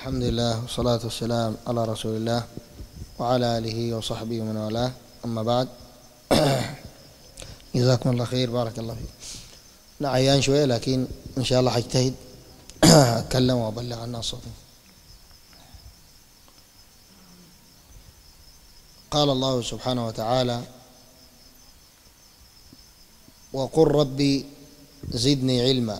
الحمد لله والصلاة والسلام على رسول الله وعلى آله وصحبه ومن والاه، أما بعد. جزاكم الله خير، بارك الله فيك. عيان شوية لكن إن شاء الله حجتهد أتكلم وأبلغ عن الناس صوتي. قال الله سبحانه وتعالى: وقل ربي زدني علما.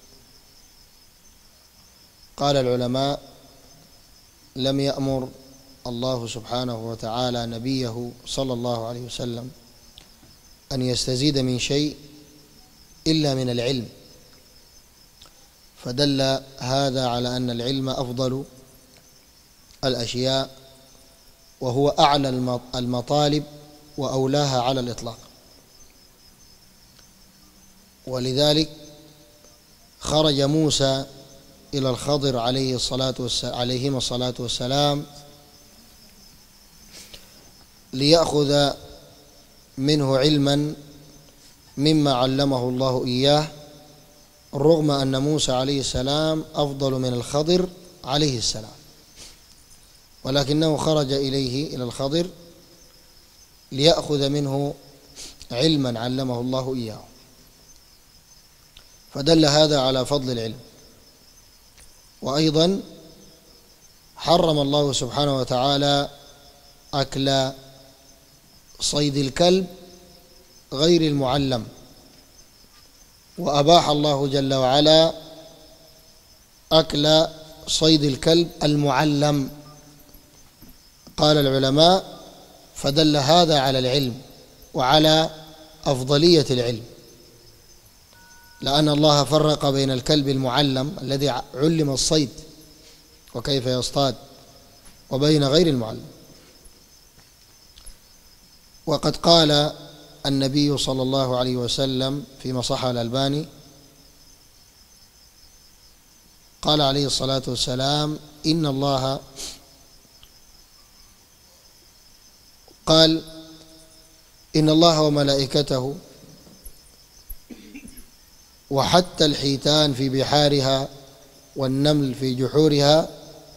قال العلماء: لم يأمر الله سبحانه وتعالى نبيه صلى الله عليه وسلم أن يستزيد من شيء إلا من العلم، فدل هذا على أن العلم أفضل الأشياء، وهو أعلى المطالب وأولاها على الإطلاق. ولذلك خرج موسى إلى الخضر عليهما الصلاة والسلام ليأخذ منه علما مما علمه الله إياه، رغم أن موسى عليه السلام أفضل من الخضر عليه السلام، ولكنه خرج إلى الخضر ليأخذ منه علما علمه الله إياه، فدل هذا على فضل العلم. وأيضا حرم الله سبحانه وتعالى أكل صيد الكلب غير المعلم، وأباح الله جل وعلا أكل صيد الكلب المعلم. قال العلماء: فدل هذا على العلم وعلى أفضلية العلم، لأن الله فرق بين الكلب المعلم الذي علم الصيد وكيف يصطاد وبين غير المعلم. وقد قال النبي صلى الله عليه وسلم فيما صح الألباني، قال عليه الصلاة والسلام: إن الله وملائكته وحتى الحيتان في بحارها والنمل في جحورها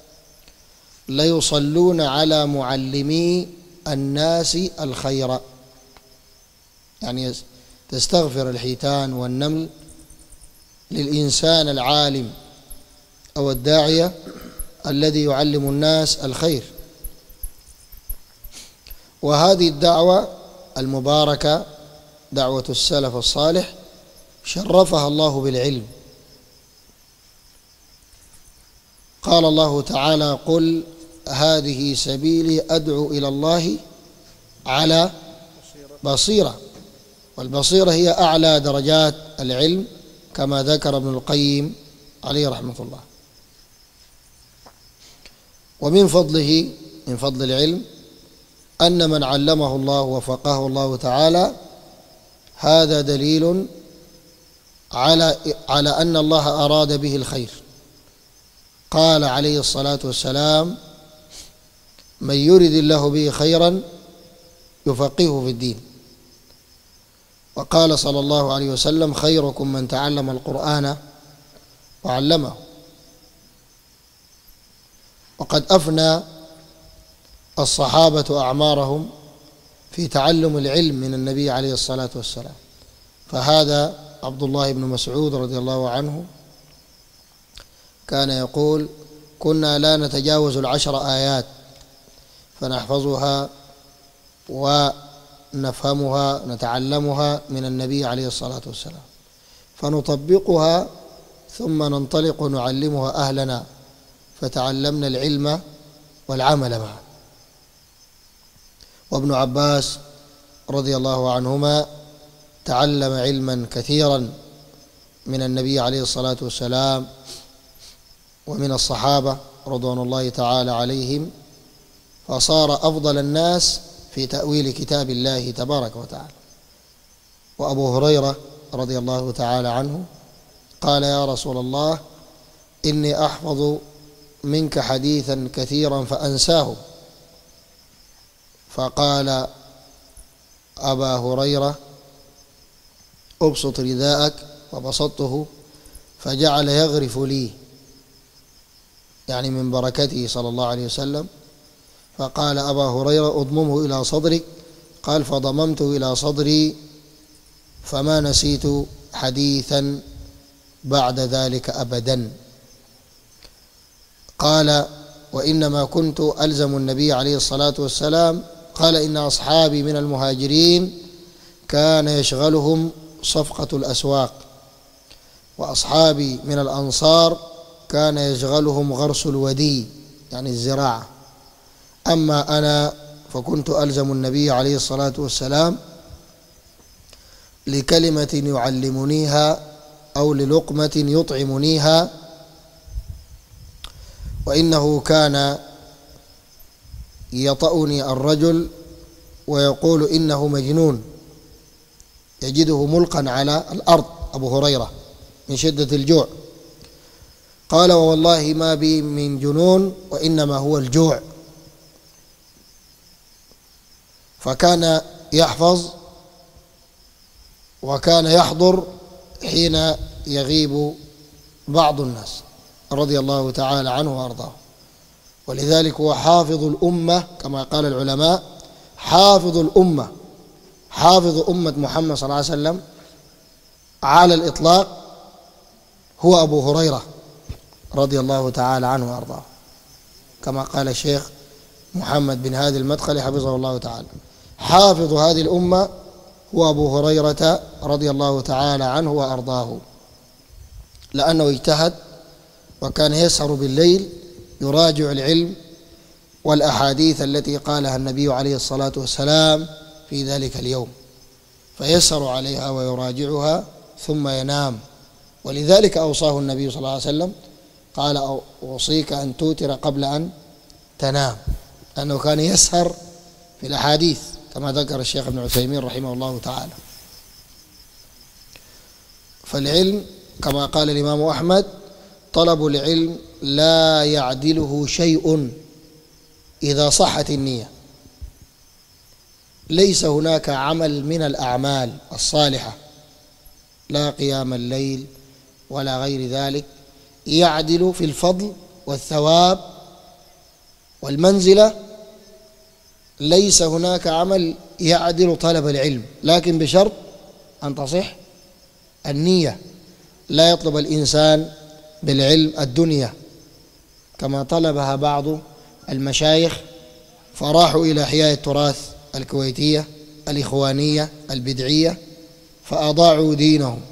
ليصلون على معلمي الناس الخير. يعني تستغفر الحيتان والنمل للإنسان العالم أو الداعية الذي يعلم الناس الخير. وهذه الدعوة المباركة دعوة السلف الصالح شرفها الله بالعلم. قال الله تعالى: قل هذه سبيلي أدعو إلى الله على بصيرة. والبصيرة هي أعلى درجات العلم، كما ذكر ابن القيم عليه رحمة الله. ومن فضله، من فضل العلم، أن من علمه الله وفقهه الله تعالى هذا دليل على أن الله أراد به الخير. قال عليه الصلاة والسلام: من يرد الله به خيرا يفقهه في الدين. وقال صلى الله عليه وسلم: خيركم من تعلم القرآن وعلمه. وقد أفنى الصحابة أعمارهم في تعلم العلم من النبي عليه الصلاة والسلام. فهذا عبد الله بن مسعود رضي الله عنه كان يقول: كنا لا نتجاوز 10 آيات فنحفظها ونفهمها نتعلمها من النبي عليه الصلاة والسلام، فنطبقها ثم ننطلق نعلمها أهلنا، فتعلمنا العلم والعمل معه. وابن عباس رضي الله عنهما تعلم علما كثيرا من النبي عليه الصلاة والسلام ومن الصحابة رضوان الله تعالى عليهم، فصار أفضل الناس في تأويل كتاب الله تبارك وتعالى. وأبو هريرة رضي الله تعالى عنه قال: يا رسول الله، إني أحفظ منك حديثا كثيرا فأنساه. فقال أبا هريرة: أبسط رداءك، فبسطته فجعل يغرف لي. يعني من بركته صلى الله عليه وسلم. فقال أبا هريرة اضممه إلى صدرك، قال فضممته إلى صدري فما نسيت حديثا بعد ذلك أبدا. قال وإنما كنت ألزم النبي عليه الصلاة والسلام، قال إن أصحابي من المهاجرين كان يشغلهم صفقة الأسواق، وأصحابي من الأنصار كان يشغلهم غرس الودي يعني الزراعة، أما أنا فكنت ألزم النبي عليه الصلاة والسلام لكلمة يعلمنيها أو للقمة يطعمنيها، وإنه كان يطأني الرجل ويقول إنه مجنون، يجده ملقا على الأرض أبو هريرة من شدة الجوع. قال ووالله ما بي من جنون وإنما هو الجوع. فكان يحفظ وكان يحضر حين يغيب بعض الناس رضي الله تعالى عنه وأرضاه، ولذلك هو حافظ الأمة كما قال العلماء، حافظ الأمة، حافظ أمة محمد صلى الله عليه وسلم على الإطلاق هو أبو هريرة رضي الله تعالى عنه وأرضاه، كما قال الشيخ محمد بن هادي المدخلي حفظه الله تعالى، حافظ هذه الأمة هو أبو هريرة رضي الله تعالى عنه وأرضاه، لأنه اجتهد وكان يسهر بالليل يراجع العلم والأحاديث التي قالها النبي عليه الصلاة والسلام في ذلك اليوم، فيسهر عليها ويراجعها ثم ينام. ولذلك أوصاه النبي صلى الله عليه وسلم قال أوصيك أن توتر قبل أن تنام، لأنه كان يسهر في الأحاديث كما ذكر الشيخ ابن عثيمين رحمه الله تعالى. فالعلم كما قال الإمام أحمد طلب العلم لا يعدله شيء إذا صحت النية، ليس هناك عمل من الأعمال الصالحة لا قيام الليل ولا غير ذلك يعدل في الفضل والثواب والمنزلة، ليس هناك عمل يعدل طلب العلم، لكن بشرط أن تصح النية. لا يطلب الإنسان بالعلم الدنيا كما طلبها بعض المشايخ فراحوا إلى إحياء التراث الكويتية الإخوانية البدعية فأضاعوا دينهم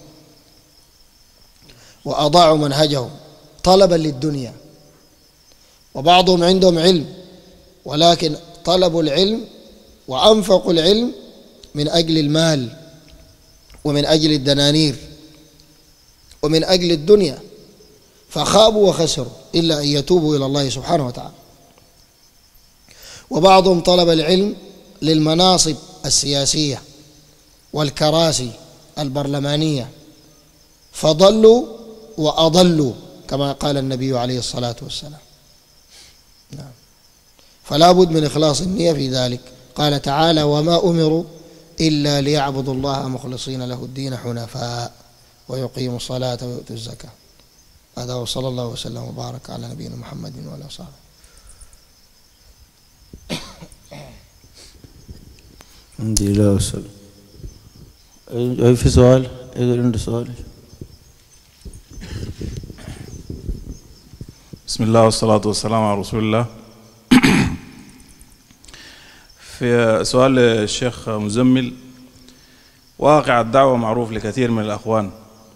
وأضاعوا منهجهم طلبا للدنيا. وبعضهم عندهم علم ولكن طلبوا العلم وأنفقوا العلم من أجل المال ومن أجل الدنانير ومن أجل الدنيا، فخابوا وخسروا إلا أن يتوبوا إلى الله سبحانه وتعالى. وبعضهم طلب العلم للمناصب السياسية والكراسي البرلمانية فضلوا وأضلوا كما قال النبي عليه الصلاة والسلام. نعم. فلا بد من إخلاص النية في ذلك. قال تعالى وما أمروا إلا ليعبدوا الله مخلصين له الدين حنفاء ويقيموا الصلاة ويؤتوا الزكاة. هذا وصلى الله وسلم وبارك على نبينا محمد وعلى آله وصحبه. الحمد لله والسلام. أي في سؤال؟ إذا عنده سؤال. بسم الله والصلاة والسلام على رسول الله. في سؤال الشيخ مزمل، واقع الدعوة معروف لكثير من الأخوان،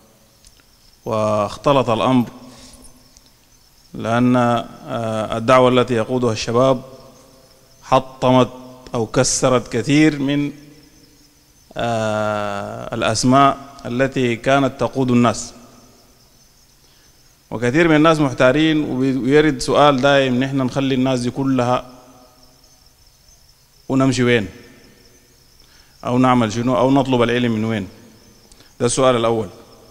واختلط الأمر لأن الدعوة التي يقودها الشباب حطمت أو كسرت كثير من الأسماء التي كانت تقود الناس، وكثير من الناس محتارين ويرد سؤال دائم، نحن نخلي الناس دي كلها ونمشي وين أو نعمل شنو أو نطلب العلم من وين؟ ده السؤال الأول.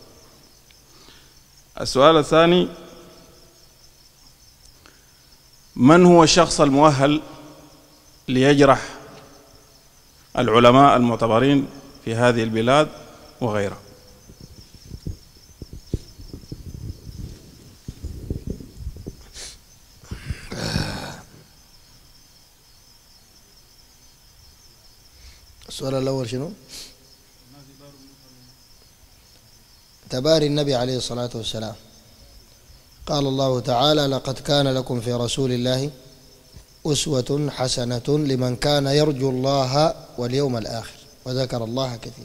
السؤال الثاني، من هو الشخص المؤهل ليجرح العلماء المعتبرين في هذه البلاد وغيرها؟ السؤال الأول شنو؟ تباري النبي عليه الصلاة والسلام. قال الله تعالى: لقد كان لكم في رسول الله أسوة حسنة لمن كان يرجو الله واليوم الآخر وذكر الله كثيرا.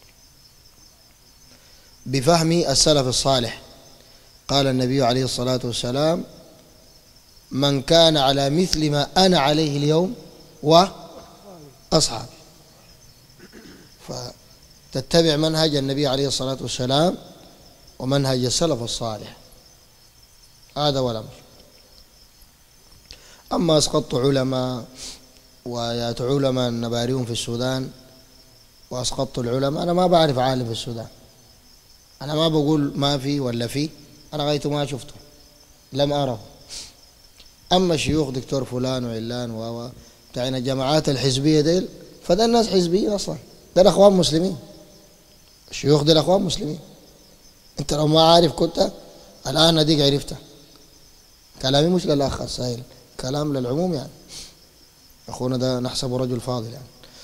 بفهم السلف الصالح قال النبي عليه الصلاة والسلام: من كان على مثل ما أنا عليه اليوم وأصحابي. فتتبع منهج النبي عليه الصلاة والسلام ومنهج السلف الصالح، هذا ولا مش. أما أسقطت علماء ويات علماء نباريهم في السودان وأسقطت العلماء، أنا ما بعرف عالم في السودان، أنا ما بقول ما في ولا في، أنا غايته ما شفته، لم أره. أما الشيوخ دكتور فلان وعلان بتاعنا الجماعات الحزبية ديل، فده الناس حزبيين أصلا، ده الأخوان مسلمين، الشيوخ دي الأخوان مسلمين. أنت لو ما عارف كنت الآن أديك عرفته. كلامي مش للأخ السائل، كلام للعموم يعني. أخونا ده نحسبه رجل فاضل يعني.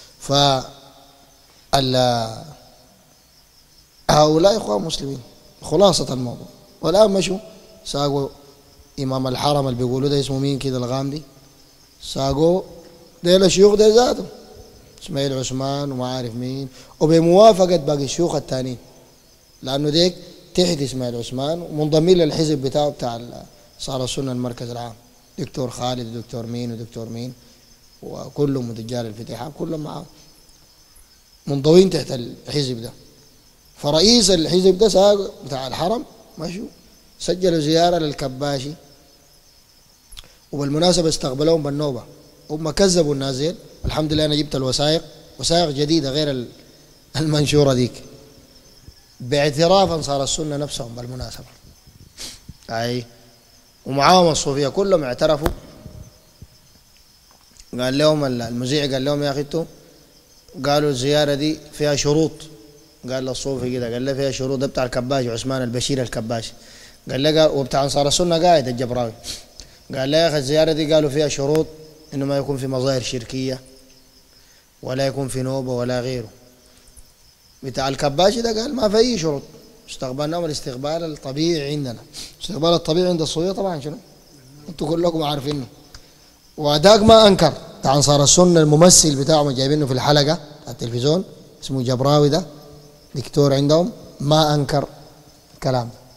هؤلاء إخوان مسلمين خلاصة الموضوع. والآن مشوا ساقوا إمام الحرم اللي بيقولوا ده اسمه مين كده الغامدي، ساقوا ديل الشيوخ دي ذاتهم إسماعيل عثمان وما عارف مين، وبموافقة باقي الشيوخ التانيين، لأنه ديك تحت إسماعيل عثمان ومنضمين للحزب بتاعه بتاع صار السنة المركز العام، دكتور خالد ودكتور مين ودكتور مين، وكلهم رجال الفتيحة كلهم معاه منضوين تحت الحزب ده. فرئيس الحزب ده ساق بتاع الحرم مشوا سجلوا زيارة للكباشي، وبالمناسبة استقبلوهم بالنوبة. هم كذبوا الناس. الحمد لله أنا جبت الوثائق، وثائق جديدة غير المنشورة ديك، باعتراف أنصار السنة نفسهم بالمناسبة. أي ومعاهم الصوفية كلهم اعترفوا. قال لهم المذيع قال لهم: يا أخي قالوا الزيارة دي فيها شروط. قال للصوفي كده، قال له: فيها شروط. ده بتاع الكباشي عثمان البشير الكباشي. قال له وبتاع أنصار السنة قاعد الجبراوي. قال له: يا أخي الزيارة دي قالوا فيها شروط، إنه ما يكون في مظاهر شركية ولا يكون في نوبة ولا غيره. بتاع الكباشي ده قال: ما في أي شروط، استقبلناهم الاستقبال الطبيعي عندنا. الاستقبال الطبيعي عند الصوفية طبعا شنو؟ انتوا كلكم عارفينه. وذاك ما أنكر بتاع أنصار السنة الممثل بتاعهم جايبينه في الحلقة على التلفزيون اسمه جبراوي، ده دكتور عندهم، ما أنكر الكلام ده.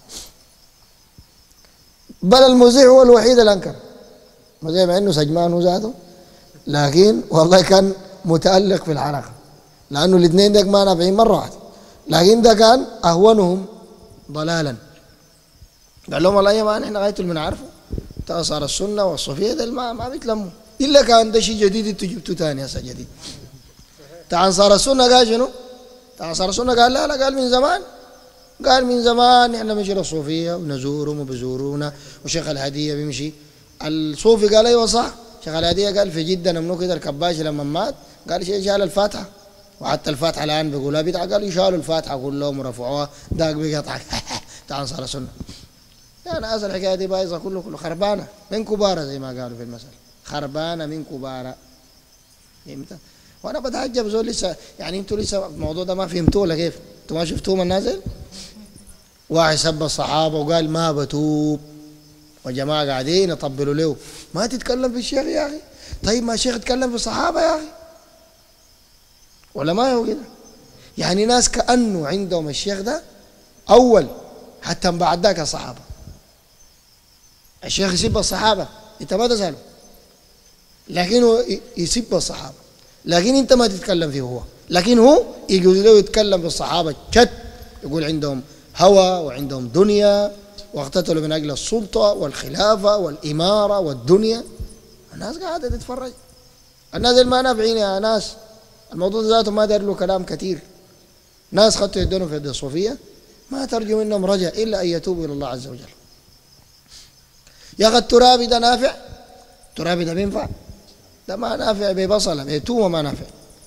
بل المذيع هو الوحيد اللي أنكر. المذيع مع إنه سجمان وذاته، لكن والله كان متألق في الحلقة، لأنه الاثنين ديك ما نافعين مرة واحدة، لكن ده كان أهونهم ضلالا. قال لهم: والله يا مان إحنا غاية اللي بنعرفه بتاع أنصار السنة والصوفية ده ما بيتلموا، إلا كان ده شيء جديد أنتوا جبتوه ثاني هسه جديد. بتاع أنصار السنة قال شنو؟ بتاع أنصار السنة قال: لا قال من زمان، قال من زمان احنا بنمشي للصوفيه ونزورهم وبزورونا، وشيخ الهديه بيمشي. الصوفي قال: ايوه صح. شيخ الهديه قال في جده نمنو كده الكباشي لما مات قال شال الفاتحه، وحتى الفاتحه الان بيقولها بدعه، قال يشالوا الفاتحه كلهم ورفعوها. داك بيقطعك بتاع انصار السنه. يا ناس الحكايه دي بايظه كله خربانه من كباره زي ما قالوا في المثل، خربانه من كباره. فهمت؟ وانا بتعجب زول لسه، يعني انتوا لسه الموضوع ده ما فهمتوه ولا كيف؟ انتوا ما شفتوه من نازل؟ واحد سب الصحابه وقال ما بتوب، وجماعه قاعدين يطبلوا له. ما تتكلم في الشيخ يا اخي؟ طيب ما الشيخ يتكلم في الصحابه يا اخي، ولا ما هو كده؟ يعني ناس كانه عندهم الشيخ ده اول حتى بعد ذاك الصحابه. الشيخ يسب الصحابه انت ما تساله، لكن هو يسب الصحابه، لكن انت ما تتكلم فيه هو، لكن هو يجوز له يتكلم في الصحابه شت، يقول عندهم هوى وعندهم دنيا واقتتلوا من اجل السلطه والخلافه والاماره والدنيا. الناس قاعده تتفرج، الناس اللي ما نافعين يا ناس، الموضوع ذاته ما دار له كلام كثير. ناس خدوا يدونهم في يد الصوفيه ما ترجو منهم رجاء الا ان يتوبوا الى الله عز وجل. يا اخي الترابي ده نافع؟ الترابي ده بينفع؟ ده ما نافع ببصله بتومه، ما نافع.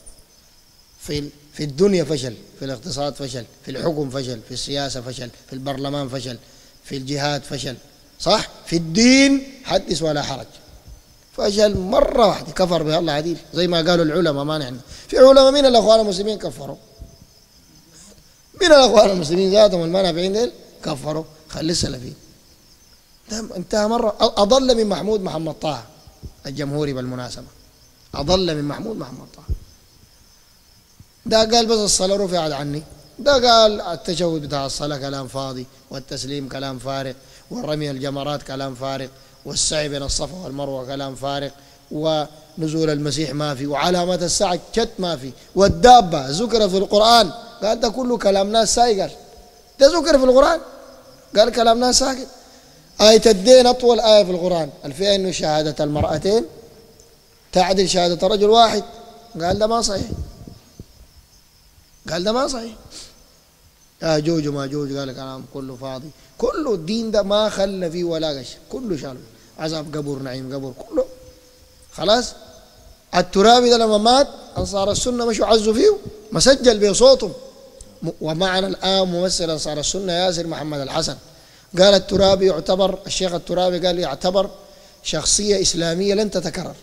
في الدنيا فشل، في الاقتصاد فشل، في الحكم فشل، في السياسه فشل، في البرلمان فشل، في الجهاد فشل، صح؟ في الدين حدث ولا حرج. فشل مرة واحدة كفر بها الله عديل، زي ما قالوا العلماء. ما نحن في علماء من الأخوان المسلمين كفروا، من الأخوان المسلمين ذاتهم المنافعين ديل كفروا. خلي السلفيين انتهى مرة. أضل من محمود محمد طه الجمهوري بالمناسبة، أضل من محمود محمد طه. ده قال بس الصلاة رفعت عني، ده قال التشهد بتاع الصلاة كلام فاضي، والتسليم كلام فارغ، والرمي الجمرات كلام فارغ، والسعي بين الصفا والمروة كلام فارغ، ونزول المسيح ما في، وعلامات الساعة كت ما في، والدابة ذكر في القرآن. قال ده كله كلام ناس ساي، قال ده ذكر في القرآن، قال كلام ناس ساكت. آية الدين أطول آية في القرآن، فيها إنه شهادة المرأتين تعدل شهادة رجل واحد. قال ده ما صحيح، قال ده ما صحيح. جوج وما جوج قال كلام كله فاضي، كله الدين ده ما خلى فيه ولا غش، كله شالوا عذاب قبر نعيم قبر كله خلاص. الترابي ده لما مات أنصار السنة مشوا عزوا فيه، مسجل بصوتهم. ومعنا الآن ممثل أنصار السنة ياسر محمد الحسن، قال الترابي يعتبر، الشيخ الترابي قال يعتبر شخصية إسلامية لن تتكرر.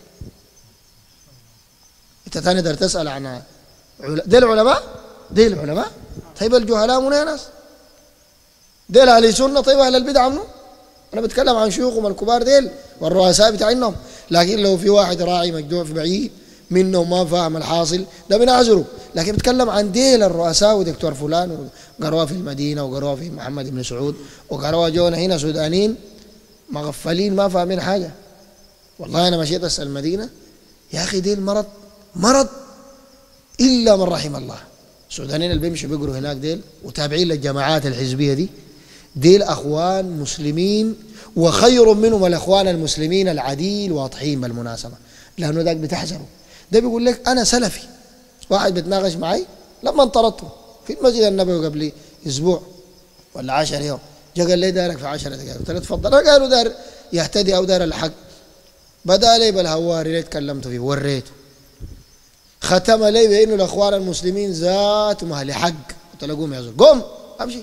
أنت تاني تقدر تسأل عن ديل العلماء، ديل العلماء. طيب الجهلاء من ناس ديل أهل السنة، طيب أهل البدع منه. أنا بتكلم عن شيوخهم الكبار ديل والرؤساء بتاعهم. لكن لو في واحد راعي مجدوع في بعيد منه ما فاهم الحاصل ده بنعذره، لكن بتكلم عن ديل الرؤساء ودكتور فلان وقروها في المدينة وقروها في محمد بن سعود وقروها جونا هنا سودانيين مغفلين ما فاهمين حاجة. والله أنا مشيت أسأل المدينة يا أخي ديل مرض إلا من رحم الله. السودانيين اللي بيمشوا بيقروا هناك ديل وتابعين للجماعات الحزبية ديل أخوان مسلمين، وخير منهم الأخوان المسلمين العديل واضحين بالمناسبة، لأنه ذاك بتحذروا. ده بيقول لك أنا سلفي. واحد بتناقش معي لما انطردته في المسجد النبوي قبل أسبوع ولا 10 يوم، جا قال لي دارك في 10 دقائق، قلت له تفضل. قالوا دار يهتدي أو دار الحق، بدأ لي بالهواري اللي تكلمت فيه وريته، ختم لي بأنه الأخوان المسلمين ذاتهم أهل حق. قلت له قوم يا زول، قوم أمشي.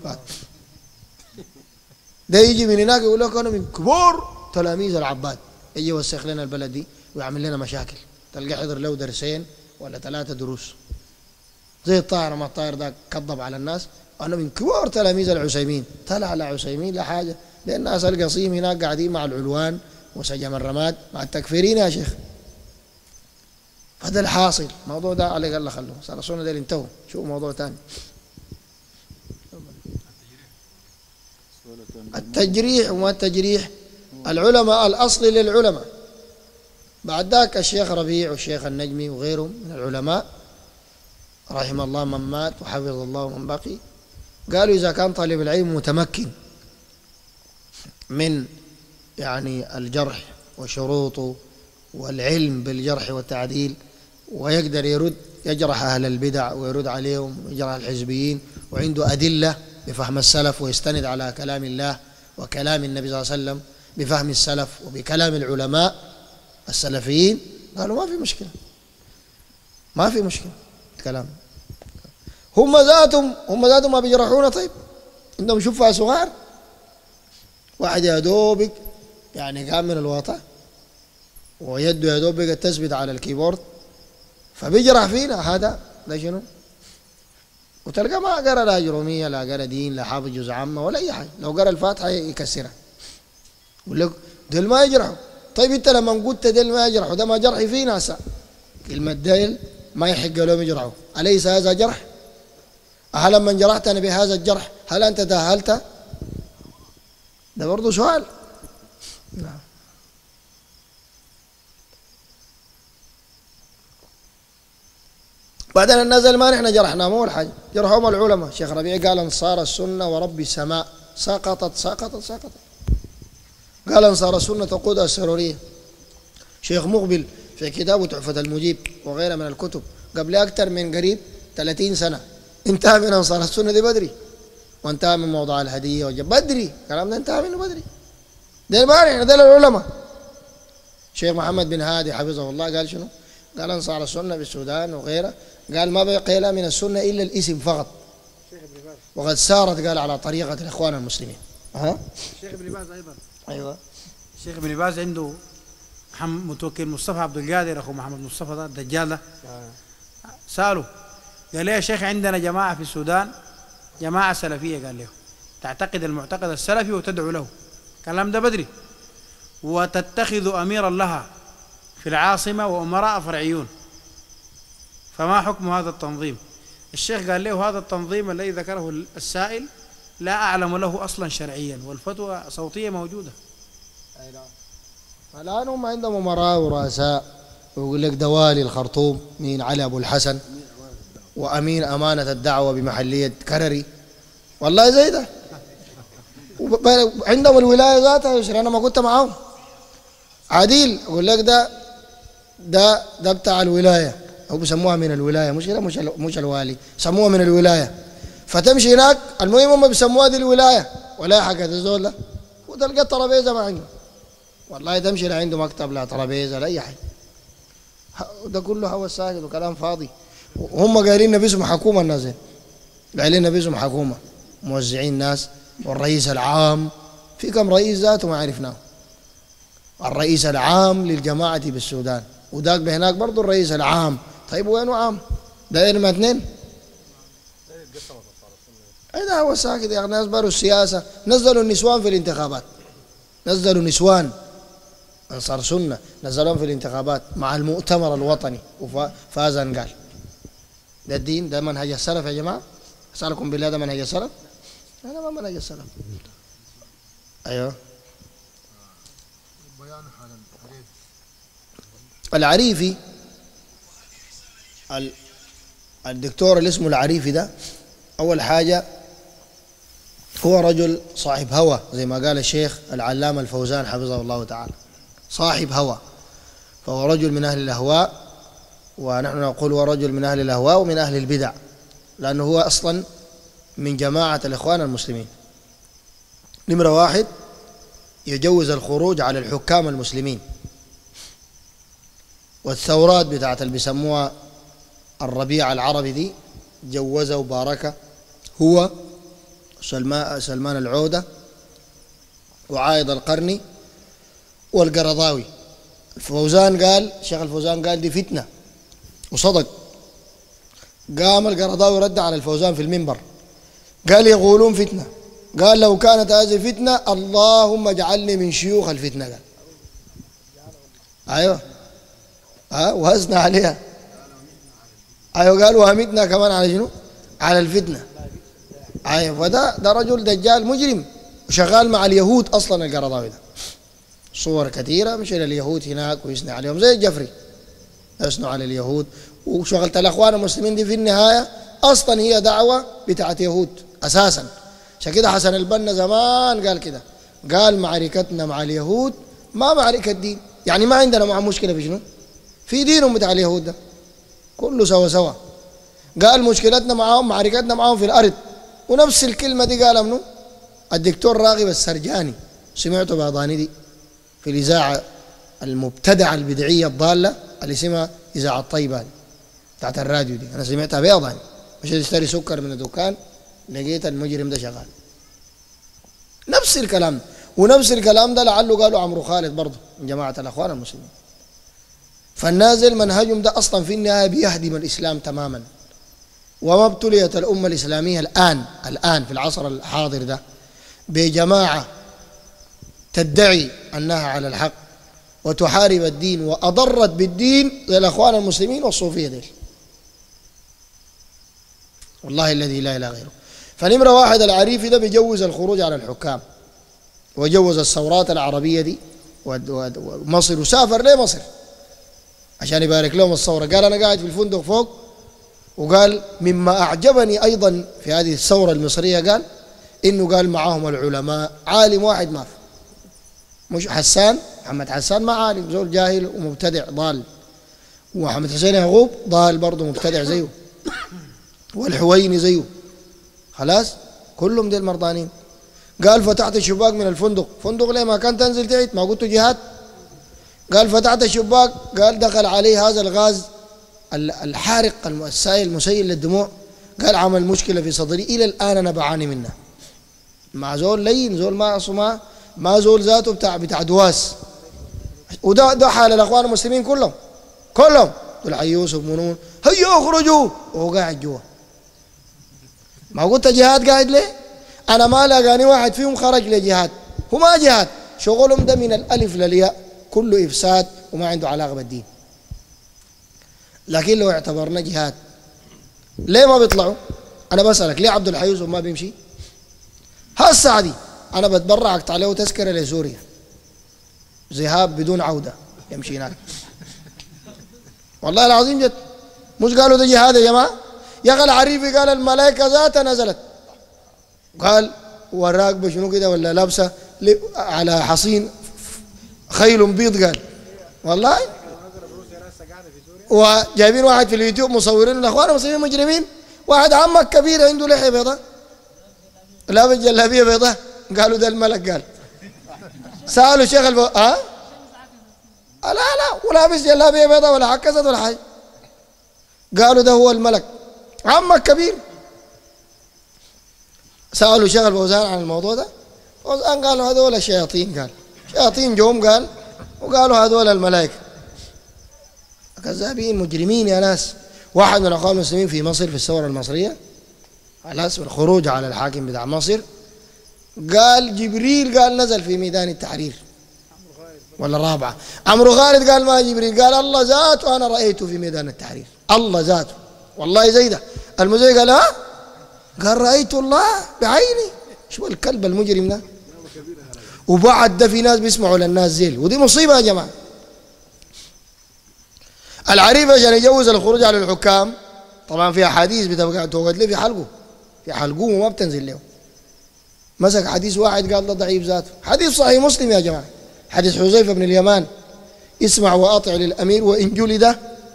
ده يجي من هناك يقول لك أنا من كبار تلاميذ العباد، يجي يوسخ لنا البلد دي ويعمل لنا مشاكل. تلقى حضر له درسين ولا 3 دروس زي الطائر، ما الطائر ده كذب على الناس. أنا من كبار تلاميذ العثيمين. طلع على عثيمين لا حاجة، لأن الناس القصيم هناك قاعدين مع العلوان وسجم الرماد مع التكفيرين يا شيخ. هذا الحاصل. الموضوع ده عليك الله خلوه، صار السنة ده انتهوا، شوف موضوع ثاني. التجريح وما التجريح، العلماء الأصل للعلماء. بعد ذاك الشيخ ربيع والشيخ النجمي وغيرهم من العلماء رحم الله من مات وحفظ الله من بقي، قالوا إذا كان طالب العلم متمكن من يعني الجرح وشروطه والعلم بالجرح والتعديل، ويقدر يرد يجرح أهل البدع ويرد عليهم ويجرح الحزبيين، وعنده أدلة بفهم السلف ويستند على كلام الله وكلام النبي صلى الله عليه وسلم بفهم السلف وبكلام العلماء السلفيين، قالوا ما في مشكلة، ما في مشكلة الكلام. هم ذاتهم ما بيجرحونا. طيب عندهم شفاء صغار، واحد يا دوبك يعني قام من الوطأ ويده يا دوبك تثبت على الكيبورد فبيجرح فينا. هذا ده شنو؟ وتلقى ما قرأ لا جرومية لا قرأ دين لا حافظ جزء عامة ولا أي حاجة، لو قرأ الفاتحة يكسرها. يقول لك ديل ما يجرحوا. طيب أنت لما قلت ديل ما يجرحوا، ده ما جرحي فينا هسه. كلمة ديل ما يحق لهم يجرحوا، أليس هذا جرح؟ هل لما جرحتني بهذا الجرح هل أنت تأهلت؟ ده برضه سؤال. نعم. بعدين الناس اللي ما نحن جرحناهم أول حاجة جرحهم العلماء. شيخ ربيع قال أنصار السنة ورب السماء سقطت. قال أنصار السنة تقودها السرورية. شيخ مقبل في كتابه تحفة المجيب وغيرها من الكتب قبل أكثر من قريب 30 سنة انتهى من أنصار السنة دي بدري، وانتهى من موضوع الهدية بدري، كلام ده انتهى منه بدري. ده ما نحن ده العلماء. شيخ محمد بن هادي حفظه الله قال شنو؟ قال أنصار السنة بالسودان وغيره، قال ما بقي لا من السنة إلا الاسم فقط، وقد سارت قال على طريقة الإخوان المسلمين. الشيخ ابن باز أيضا. أيوة. الشيخ ابن باز عنده متوكل مصطفى عبد القادر أخو محمد مصطفى ده الدجال ده، سأله قال لي يا شيخ عندنا جماعة في السودان جماعة سلفية، قال له تعتقد المعتقد السلفي وتدعو له، كلام ده بدري، وتتخذ أميرا لها في العاصمة وأمراء فرعيون، فما حكم هذا التنظيم؟ الشيخ قال له هذا التنظيم الذي ذكره السائل لا أعلم له أصلا شرعيا، والفتوى صوتية موجودة. الآن هم عندهم أمراء ورؤساء، ويقول لك دوالي الخرطوم مين علي أبو الحسن، وأمين أمانة الدعوة بمحلية كرري، والله زي ده عندهم الولاية ذاتها. أنا ما كنت معاهم عديل، أقول لك ده بتاع الولاية، هو بيسموها من الولاية، مش الوالي، سموها من الولاية. فتمشي هناك المهم هم بيسموها دي الولاية، ولا حاجة الزول ده، وتلقى الترابيزة ما عنده، والله تمشي لا عنده مكتب لا ترابيزة لا أي حاجة، ده كله هوا ساكت وكلام فاضي. هم قايلين نبيسهم حكومة، الناس قايلين نبيسهم حكومة، موزعين ناس، والرئيس العام في كم رئيس ذاته ما عرفناه، الرئيس العام للجماعة بالسودان، وذاك بهناك برضه الرئيس العام. طيب وينه عام؟ داير ما اثنين؟ اي ده هو ساكت يا ناس. باروا السياسة، نزلوا النسوان في الانتخابات، نزلوا نسوان أنصار سنة نزلوهم في الانتخابات مع المؤتمر الوطني وفاز قال ده الدين، ده منهج السلف يا جماعة؟ أسألكم بالله ده منهج السلف؟ أنا ما منهج السلف. أيوه العريفي، الدكتور اللي اسمه العريفي ده أول حاجة هو رجل صاحب هوى، زي ما قال الشيخ العلامة الفوزان حفظه الله تعالى، صاحب هوى، فهو رجل من أهل الأهواء، ونحن نقول هو رجل من أهل الأهواء ومن أهل البدع، لأنه هو أصلا من جماعة الإخوان المسلمين. نمرة واحد يجوز الخروج على الحكام المسلمين، والثورات بتاعت اللي بيسموها الربيع العربي دي جوزه وباركه هو سلمان العودة وعايض القرني والقرضاوي. الفوزان قال، الشيخ الفوزان قال دي فتنة، وصدق. قام القرضاوي رد على الفوزان في المنبر قال يقولون فتنة، قال لو كانت هذه فتنة اللهم اجعلني من شيوخ الفتنة. قال ايوه وهزنا عليها. ايوه قال وهمتنا كمان على شنو؟ على الفتنة. ايوه فده رجل دجال مجرم وشغال مع اليهود اصلا. القرضاوي ده صور كثيرة مش إلى اليهود هناك ويثني عليهم زي الجفري يثنوا على اليهود. وشغلة الأخوان المسلمين دي في النهاية أصلا هي دعوة بتاعت يهود أساسا. عشان كده حسن البنا زمان قال كده، قال معركتنا مع اليهود ما معركة دين، يعني ما عندنا معهم مشكلة في شنو؟ في دينهم بتاع اليهود ده كله سوا سوا. قال مشكلتنا معهم معركتنا معهم في الأرض. ونفس الكلمة دي قالها منو؟ الدكتور راغب السرجاني، سمعته بأضاني دي في الإذاعة المبتدعة البدعية الضالة اللي اسمها إذاعة طيبة بتاعت الراديو دي، أنا سمعتها بأضاني. مش اشتري سكر من الدكان لقيت المجرم ده شغال. نفس الكلام، ونفس الكلام ده لعله قالوا عمرو خالد برضه من جماعة الأخوان المسلمين. فالنازل منهجهم ده أصلا في النهاية بيهدم الإسلام تماما. وما ابتليت الأمة الإسلامية الآن في العصر الحاضر ده بجماعة تدعي أنها على الحق وتحارب الدين وأضرت بالدين زي الأخوان المسلمين والصوفية ديل، والله الذي لا إله غيره. فنمرة واحد العريفي ده بيجوز الخروج على الحكام، وجوز الثورات العربية دي ومصر، وسافر ليه مصر عشان يبارك لهم الثورة. قال أنا قاعد في الفندق فوق، وقال مما أعجبني أيضا في هذه الثورة المصرية قال إنه قال معهم العلماء، عالم واحد ما في، مش حسان محمد حسان ما عالم، زول جاهل ومبتدع ضال، ومحمد حسين يعقوب ضال برضه مبتدع زيه، والحويني زيه، خلاص كلهم ديل مرضانين. قال فتحت الشباك من الفندق، فندق ليه ما كان تنزل تعيد؟ ما قلت جهاد. قال فتحت الشباك، قال دخل عليه هذا الغاز الحارق المسيل للدموع، قال عمل مشكلة في صدري إلى الآن أنا بعاني منها. مع زول لين، زول ما زول ذاته بتاع دواس، وده حال الأخوان المسلمين كلهم دول حي يوسف منون هيا اخرجوا وهو قاعد جوا. ما قلت جهاد قاعد ليه؟ أنا ما لاقاني واحد فيهم خرج لجهاد، هو ما جهاد، شغلهم ده من الألف للياء كله إفساد وما عنده علاقة بالدين. لكن لو اعتبرنا جهاد ليه ما بيطلعوا؟ أنا بسألك ليه عبد الحي يوسف ما بيمشي؟ هالساعة دي أنا بتبرع أقطع له تذكرة لسوريا ذهاب بدون عودة يمشي هناك. والله العظيم جد، مش قالوا ده جهاد يا جماعة؟ يا أخي العريفي قال الملائكة ذاتها نزلت، قال وراكبة شنو كده ولا لابسة على حصين خيل بيض، قال والله. وجايبين واحد في اليوتيوب مصورين الأخوان المسلمين مجرمين، واحد عمك كبير عنده لحية بيضاء لابس جلابية بيضاء، قالوا ده الملك. قال سألوا شيخ لا ولابس جلابية بيضاء ولا عكست ولا حاجة، قالوا ده هو الملك عمك كبير. سألوا شيخ الفوزان عن الموضوع ده، فوزان قالوا هذول الشياطين، قال شياطين جوم، قال وقالوا هذول الملائكة. كذابين مجرمين يا ناس. واحد من الأخوان المسلمين في مصر في الثورة المصرية على اسم الخروج على الحاكم بتاع مصر، قال جبريل قال نزل في ميدان التحرير ولا الرابعة، عمرو خالد قال ما جبريل، قال الله ذاته أنا رأيته في ميدان التحرير، الله ذاته والله زي ده. المزيد قال قال رأيت الله بعيني. شو الكلب المجرم ده؟ وبعد ده في ناس بيسمعوا للناس زيل، ودي مصيبة يا جماعة. العريف عشان يجوز الخروج على الحكام طبعا في أحاديث بتبقى توقد له في حلقه وما بتنزل له. مسك حديث واحد قال ده ضعيف ذاته، حديث صحيح مسلم يا جماعة، حديث حذيفة بن اليمان: اسمع وأطع للأمير وإن جلد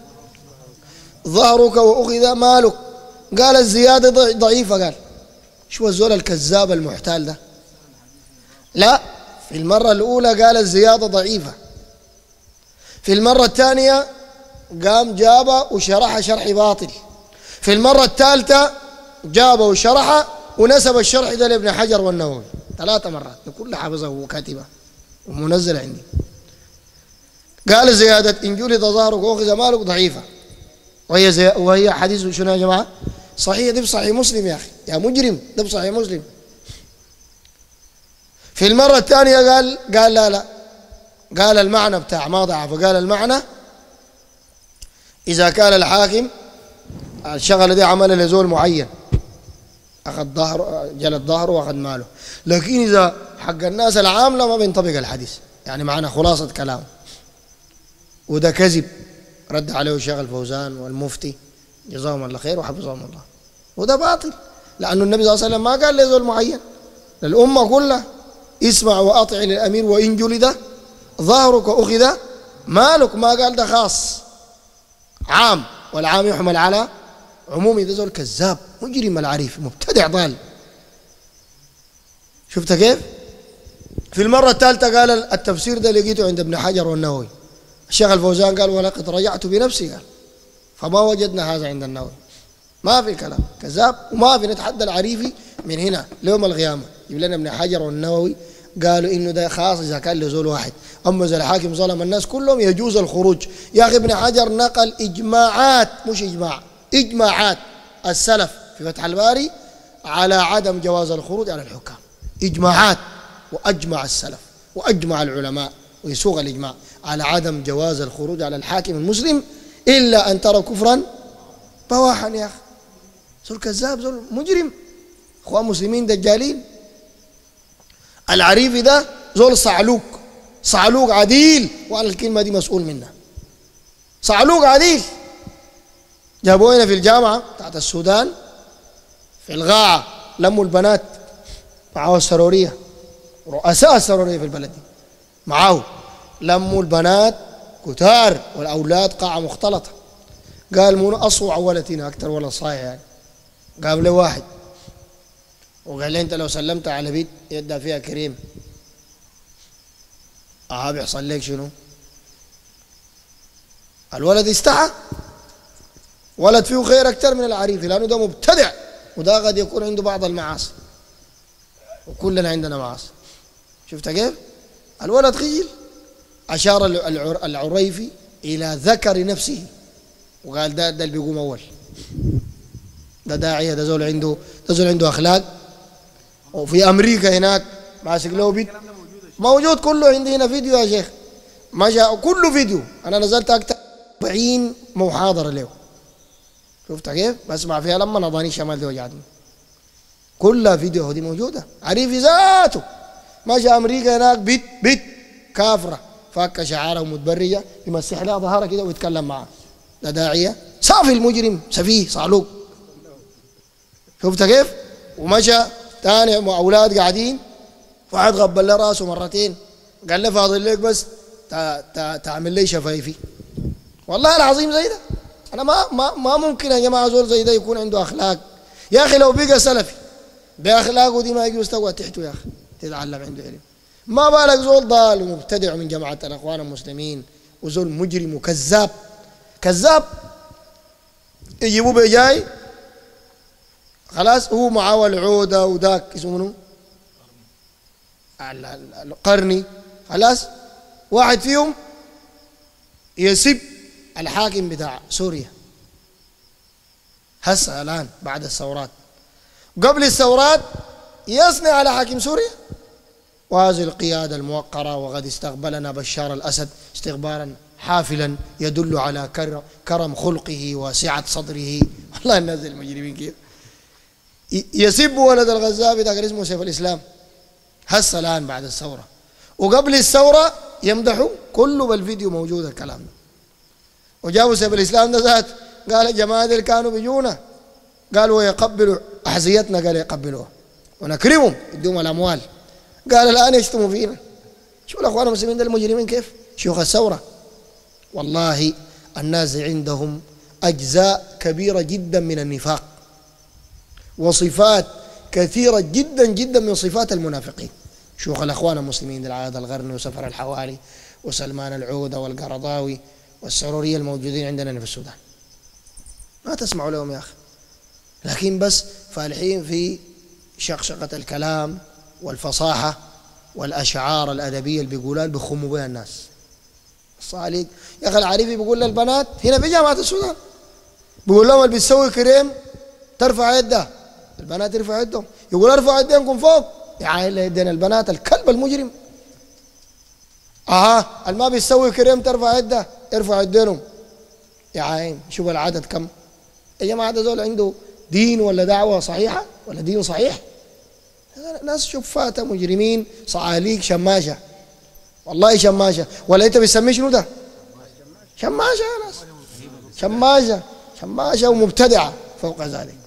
ظهرك وأخذ مالك. قال الزيادة ضعيفة. قال شو الزول الكذاب المحتال ده؟ لا، في المرة الأولى قال الزيادة ضعيفة، في المرة الثانية قام جابه وشرح شرح باطل، في المرة الثالثة جابه وشرح ونسب الشرح ده لابن حجر والنووي 3 مرات، كل حافظه وكاتبه ومنزل عندي. قال زيادة إن جلد ظهرك وأخذ مالك ضعيفة، وهي حديث شنو يا جماعة؟ صحيح، ده بصحيح مسلم يا أخي يا مجرم، ده بصحيح مسلم. في المرة الثانية قال لا قال المعنى بتاع ما ضعف، قال المعنى إذا كان الحاكم الشغلة دي عمل لزول معين أخذ ظهره جلد ظهره وأخذ ماله، لكن إذا حق الناس العاملة ما بينطبق الحديث، يعني معنا خلاصة كلام. وده كذب رد عليه الشيخ الفوزان والمفتي جزاهم الله خير وحفظهم الله. وده باطل، لأنه النبي صلى الله عليه وسلم ما قال لزول معين، للأمة كلها: اسمع وأطع للأمير وإن جلد ظهرك وأخذ مالك. ما قال ده خاص، عام، والعام يحمل على عمومي. ده زول كذاب مجرم العريف مبتدع ضال. شفت كيف؟ في المرة الثالثة قال التفسير ده لقيته عند ابن حجر والنووي. الشيخ الفوزان قال ولقد رجعت بنفسي، قال فما وجدنا هذا عند النووي. ما في كلام، كذاب. وما في نتحدى العريفي من هنا ليوم القيامة يجيب لنا ابن حجر والنووي قالوا إنه ده خاص إذا كان لزول واحد، أما إذا الحاكم ظلم الناس كلهم يجوز الخروج. يا أخي ابن حجر نقل إجماعات، مش إجماع، إجماعات السلف في فتح الباري على عدم جواز الخروج على الحكام، إجماعات. وأجمع السلف وأجمع العلماء ويسوغ الإجماع على عدم جواز الخروج على الحاكم المسلم إلا أن ترى كفرا بواحا. يا أخي زول كذاب، زول مجرم، أخوان مسلمين دجالين. العريفي ده زول صعلوك عديل، وعلى الكلمة دي مسؤول منها. صعلوك عديل. جابوه هنا في الجامعة بتاعت السودان في الغاعة، لموا البنات معاه السرورية، رؤساء السرورية في البلد دي معاه، لموا البنات كتار والأولاد قاعة مختلطة. قال مو أصوع ولتنا أكثر ولا صايع يعني. قام له واحد وقال لي أنت لو سلمت على بيت يدها فيها كريم بيحصل لك شنو؟ الولد استحى، ولد فيه خير أكثر من العريفي، لأنه ده مبتدع، وده قد يكون عنده بعض المعاصي، وكلنا عندنا معاصي. شفت كيف؟ الولد خجل أشار العريفي إلى ذكر نفسه وقال ده اللي بيقوم أول، ده داعية، ده زول عنده أخلاق. وفي أمريكا هناك ماسك له بيت موجود كله عندي هنا فيديو يا شيخ، ما جاء كله فيديو. أنا نزلت أكتر 40 محاضرة له، شفت كيف؟ بسمع فيها لما نضاني شمال دي وجعتني، كلها فيديو دي موجودة. عريفي ذاته ما جاء أمريكا هناك بيت كافرة فك شعارها ومتبرجة يمسح لها ظهرها كده ويتكلم معها، ده داعية صافي المجرم سفيه صعلوك، شفت كيف؟ ومشى تاني أولاد قاعدين، واحد غبل له راسه مرتين قال له فاضل لك بس تعمل لي شفايفي. والله العظيم زي ده. أنا ما ممكن يا جماعة زول زي ده يكون عنده أخلاق. يا أخي لو بقى سلفي بأخلاقه دي ما يجوز تقعد تحته يا أخي تتعلم عنده علم، ما بالك زول ضال ومبتدع من جماعة الأخوان المسلمين وزول مجرم وكذاب كذاب. يجيبوه بجاي خلاص هو معاه العودة وذاك اسمه منو القرني، خلاص واحد فيهم يسب الحاكم بتاع سوريا هسه الآن بعد الثورات، قبل الثورات يثني على حاكم سوريا وهذه القيادة الموقرة، وقد استقبلنا بشار الأسد استقبالا حافلا يدل على كرم خلقه وسعة صدره. والله الناس المجرمين كيف يسب ولد الغزالي ده اسمه سيف الإسلام هسه الآن بعد الثورة، وقبل الثورة يمدحوا كله بالفيديو موجود الكلام ده. وجابوا سيف الإسلام ده ذات قال الجماعة اللي كانوا بيجونا قالوا يقبلوا أحذيتنا، قال يقبلوها ونكرمهم يدوم الأموال، قال الآن يشتموا فينا. شو الأخوان المسلمين ده المجرمين كيف شيوخ الثورة. والله الناس عندهم أجزاء كبيرة جدا من النفاق وصفات كثيرة جدا جدا من صفات المنافقين. شيوخ الأخوان المسلمين العادة الغرني وسفر الحوالي وسلمان العودة والقرضاوي والسرورية الموجودين عندنا في السودان ما تسمعوا لهم يا أخي، لكن بس فالحين في شقشقة الكلام والفصاحة والأشعار الأدبية اللي بيقولها بيخموا بها الناس. الصالح يا أخي العريفي بيقول للبنات هنا في جامعة السودان بيقول لهم اللي بتسوي كريم ترفع يدها، البنات يرفعوا يدهم، يقول ارفعوا يدينكم فوق يا عائلة يدين البنات الكلب المجرم. اللي ما بيسوي كريم ترفع يدها ارفعوا يدينهم يا عين. شوف العدد كم يا جماعة، ده زول عنده دين ولا دعوة صحيحة ولا دين صحيح؟ ناس شفاتة مجرمين صعاليك شماشة، والله شماشة. ولا انت بتسميه شنو ده؟ شماشة يا ناس، شماشة ومبتدعة فوق ذلك.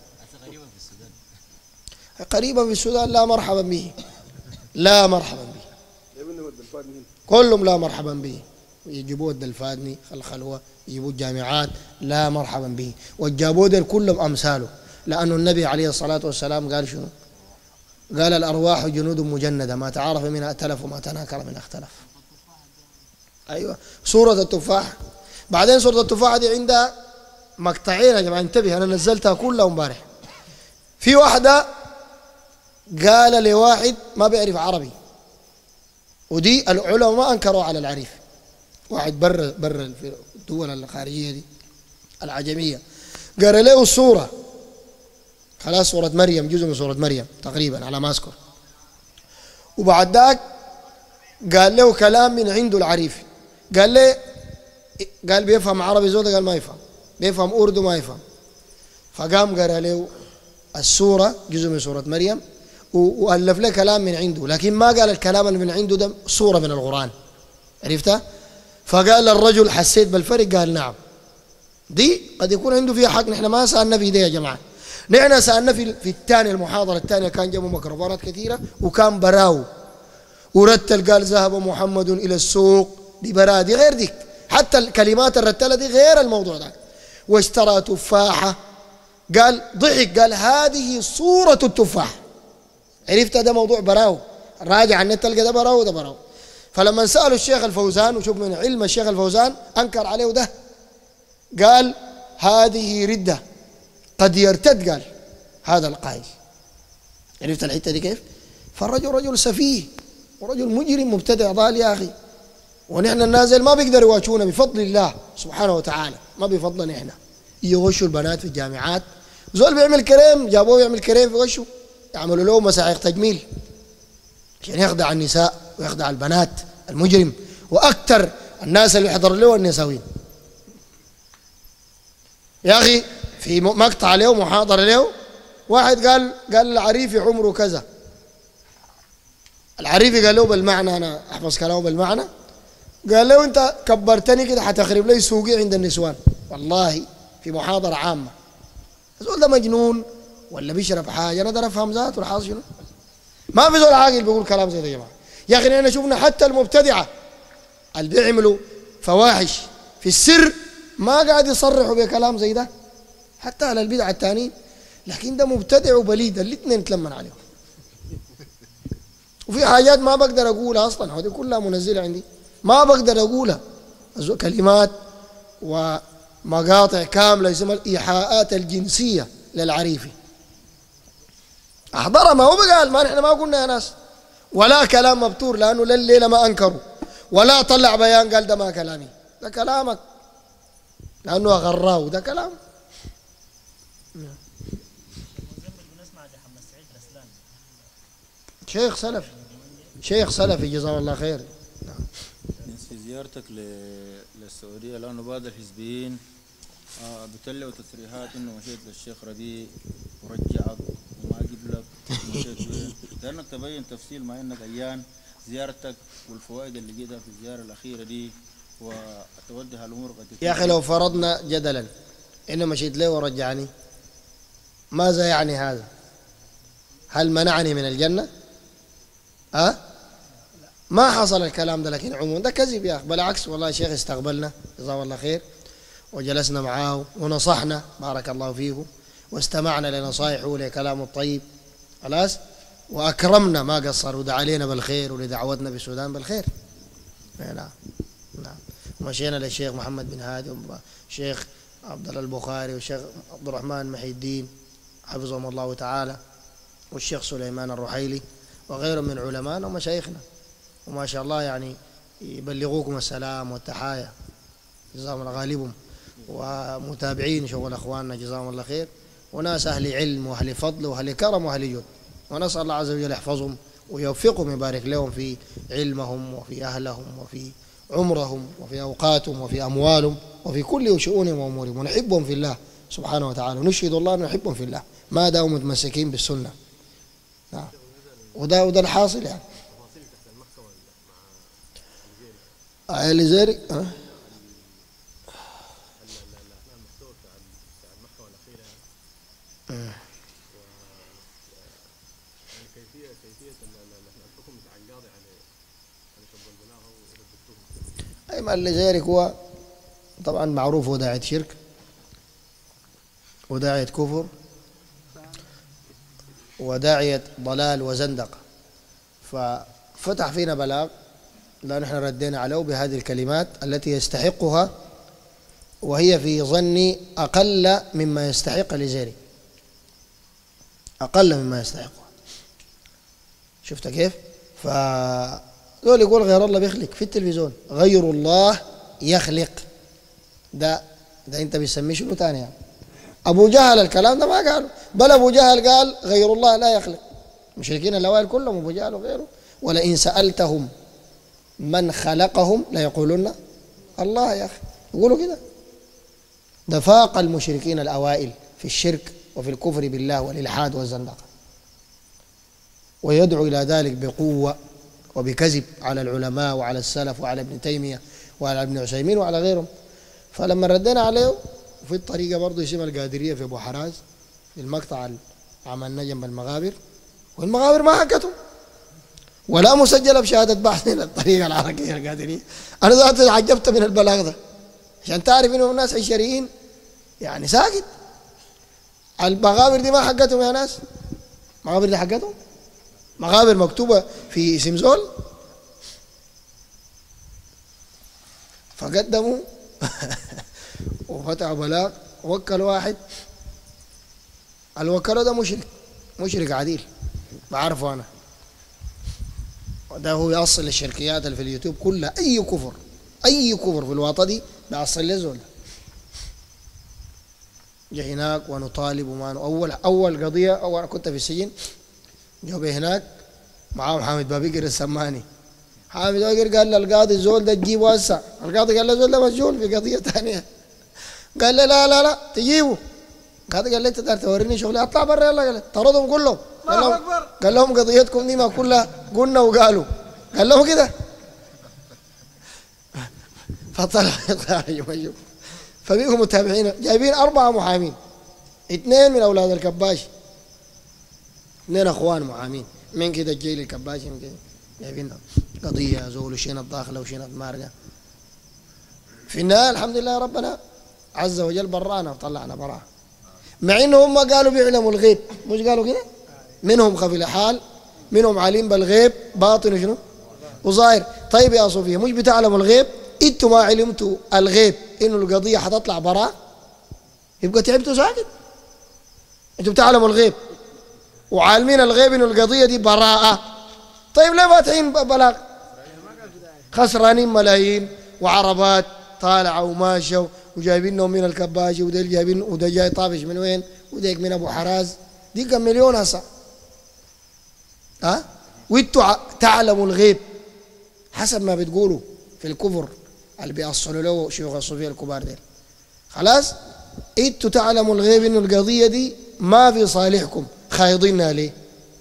قريبا في السودان لا مرحبا به، لا مرحبا به، كلهم لا مرحبا به. يجيبوه الدلفادني الخلوة، يجيبوه الجامعات لا مرحبا به، وجابوه دل كلهم أمثاله، لأنه النبي عليه الصلاة والسلام قال شنو؟ قال الأرواح جنود مجندة ما تعارف منها ائتلف وما تناكر منها اختلف. أيوة سورة التفاح. بعدين سورة التفاح دي عندها مقطعين يا جماعة، انتبه أنا نزلتها كلها امبارح. في واحدة قال لواحد ما بيعرف عربي، ودي العلماء ما أنكروا على العريف، واحد برا في الدول الخارجية دي العجمية، قال له الصورة خلاص سورة مريم جزء من سورة مريم تقريبا على ما أذكر، وبعد ذاك قال له كلام من عنده العريفي، قال بيفهم عربي زود، قال ما يفهم، بيفهم أردو ما يفهم، فقام قال له السورة جزء من سورة مريم وألف له كلام من عنده، لكن ما قال الكلام اللي من عنده ده سورة من القرآن، عرفتها؟ فقال الرجل حسيت بالفرق؟ قال نعم. دي قد يكون عنده فيها حق، نحن ما سألنا في دي يا جماعة، نحن سألنا في الثاني المحاضرة الثانية كان جابوا ميكروفونات كثيرة وكان براو ورتل قال ذهب محمد إلى السوق، دي برا دي غير ديك، حتى الكلمات الرتلة دي غير الموضوع ده. واشترى تفاحة قال ضحك قال هذه صورة التفاح، عرفت؟ ده موضوع براو، راجع النت تلقى ده براو ده براو. فلما سألوا الشيخ الفوزان وشوف من علم الشيخ الفوزان أنكر عليه ده، قال هذه ردة قد يرتد، قال هذا القائل. عرفت الحتة دي كيف؟ فالرجل رجل سفيه ورجل مجرم مبتدع ضال يا أخي، ونحن النازل ما بيقدروا يواجهونا بفضل الله سبحانه وتعالى، ما بفضلنا احنا. يغشوا البنات في الجامعات، زول بيعمل كريم جابوه يعمل كريم في وشه، يعملوا له مساحيق تجميل عشان يخدع النساء ويخدع البنات، المجرم. واكثر الناس اللي يحضر له النساوين. يا اخي في مقطع له محاضره له، واحد قال العريفي عمره كذا، العريفي قال له بالمعنى، انا احفظ كلامه بالمعنى، قال له انت كبرتني كده حتخرب لي سوقي عند النسوان، والله في محاضره عامه. الزول ده مجنون ولا بيشرب حاجه؟ انا اقدر افهم ذاته الحاصل شنو؟ ما في زول عاقل بيقول كلام زي ده يا جماعه. يا اخي احنا شفنا حتى المبتدعه اللي بيعملوا فواحش في السر ما قاعد يصرحوا بكلام زي ده، حتى على البدع الثانيين، لكن ده مبتدع وبليد الاثنين تلمن عليهم. وفي حاجات ما بقدر اقولها اصلا، هذه كلها منزله عندي ما بقدر اقولها، كلمات ومقاطع كامله اسمها الايحاءات الجنسيه للعريفي. احضرها، ما هو بقال، ما نحن ما قلنا يا ناس، ولا كلام مبتور لانه لليله ما انكروا، ولا طلع بيان قال ده ما كلامي، ده كلامك لانه اغراه، ده كلام. شيخ سلفي، شيخ سلفي جزاه الله خير. في زيارتك للسعودية لأنه بعض الحزبيين بيطلعوا تصريحات إنه مشيت للشيخ ربيع ورجعك وما أجيب لك مشيت وين، لأنك تبين تفصيل مع إنك أيان زيارتك والفوائد اللي جيتها في الزيارة الأخيرة دي وتوجه الأمور قد. يا أخي لو فرضنا جدلا إنه مشيت له ورجعني، ماذا يعني هذا؟ هل منعني من الجنة؟ ما حصل الكلام ده، لكن عموما ده كذب يا أخي، بالعكس والله الشيخ استقبلنا جزاه الله خير، وجلسنا معاه ونصحنا بارك الله فيه، واستمعنا لنصائحه ولكلامه الطيب خلاص، وأكرمنا ما قصر، ودعا علينا بالخير ولدعوتنا بالسودان بالخير. نعم نعم. ومشينا للشيخ محمد بن هادي والشيخ عبد الله البخاري والشيخ عبد الرحمن محي الدين حفظهم الله تعالى، والشيخ سليمان الرحيلي وغيرهم من علمائنا ومشايخنا، وما شاء الله يعني يبلغوكم السلام والتحايا جزاهم الله غالبهم، ومتابعين شغل اخواننا جزاهم الله خير، وناس اهل علم واهل فضل واهل كرم واهل جود، ونسال الله عز وجل يحفظهم ويوفقهم ويبارك لهم في علمهم وفي اهلهم وفي عمرهم وفي اوقاتهم وفي اموالهم وفي كل شؤونهم وامورهم، ونحبهم في الله سبحانه وتعالى، ونشهد الله ان نحبهم في الله ما داموا متمسكين بالسنه. نعم. وده الحاصل يعني. لذلك أي ما لذلك هو طبعا معروف، هو داعية شرك وداعية كفر وداعية ضلال وزندقة، ففتح فينا بلاغ لا نحن ردينا عليه بهذه الكلمات التي يستحقها، وهي في ظني أقل مما يستحق لزيري، أقل مما يستحقها. شفت كيف؟ فدول يقول غير الله بيخلق في التلفزيون، غير الله يخلق، ده أنت بيسميه شنو تاني يعني؟ أبو جهل الكلام ده ما قاله، بل أبو جهل قال غير الله لا يخلق، مشركين الأوائل كلهم أبو جهل وغيره، ولئن سألتهم من خلقهم ليقولون الله. يا أخي يقولوا كده، ده فاق المشركين الأوائل في الشرك وفي الكفر بالله والإلحاد والزندقة، ويدعو إلى ذلك بقوة وبكذب على العلماء وعلى السلف وعلى ابن تيمية وعلى ابن عثيمين وعلى غيرهم. فلما ردينا عليه في الطريقة برضه اسمها القادرية في أبو حراز، في المقطع اللي عملناه جنب المغابر، والمغابر ما حكتهم ولا مسجلة بشهادة بحث للطريقة العراقية القادرية. أنا ذاتي عجبت من البلاغ ده عشان تعرف إنهم ناس عشريين يعني ساكت. المغابر دي ما حقتهم يا ناس، المغابر دي حقتهم، مغابر مكتوبة في اسم زول، فقدموا وفتحوا بلاغ، وكل واحد، الوكالة ده مشرك عديل بعرفه أنا، ده هو يأصل الشركيات اللي في اليوتيوب كلها، أي كفر أي كفر في الوطن دي بيأصل لي زول. جا هناك ونطالب وما أول قضية، أول كنت في السجن جو هناك معاهم حامد بابكر السماني. حامد بابكر قال للقاضي الزول ده تجيبه هسه. القاضي قال له الزول ده مسجون في قضية ثانية. قال له لا لا لا تجيبه. القاضي قال له انت دار توريني شغلي، اطلع برا يلا. قال طردهم كلهم. قال لهم قضيتكم دي ما كلها قلنا وقالوا. قال لهم كده فطلع يمشوا. فبيقوا متابعين جايبين 4 محامين، 2 من اولاد الكباش، 2 اخوان محامين من كده الجيل الكباشي من كده جايبين قضيه زول وشينت داخله وشينت مارقه. في النهايه الحمد لله ربنا عز وجل برانا وطلعنا براءه، مع انه هم قالوا بيعلموا الغيب، مش قالوا كده؟ منهم خفي الحال، منهم عليم بالغيب باطن وشنو وظاهر. طيب يا صوفيا مش بتعلموا الغيب؟ انتوا ما علمتوا الغيب انه القضيه حتطلع براء، يبقى تعبتوا ساكت. انتوا بتعلموا الغيب وعالمين الغيب انه القضيه دي براءه، طيب ليه فاتحين بلاغ؟ خسرانين ملايين وعربات طالعه وماشيه وجايبينهم من الكباشي، وده جايبين، وده جاي طافش من وين، وديك من ابو حراز، دي كم مليون هسه. وانتوا تعلموا الغيب حسب ما بتقولوا في الكفر اللي بيأصلوا له شيوخ الصوفيه الكبار ديل. خلاص انتوا تعلموا الغيب انه القضيه دي ما في صالحكم، خايضينها ليه؟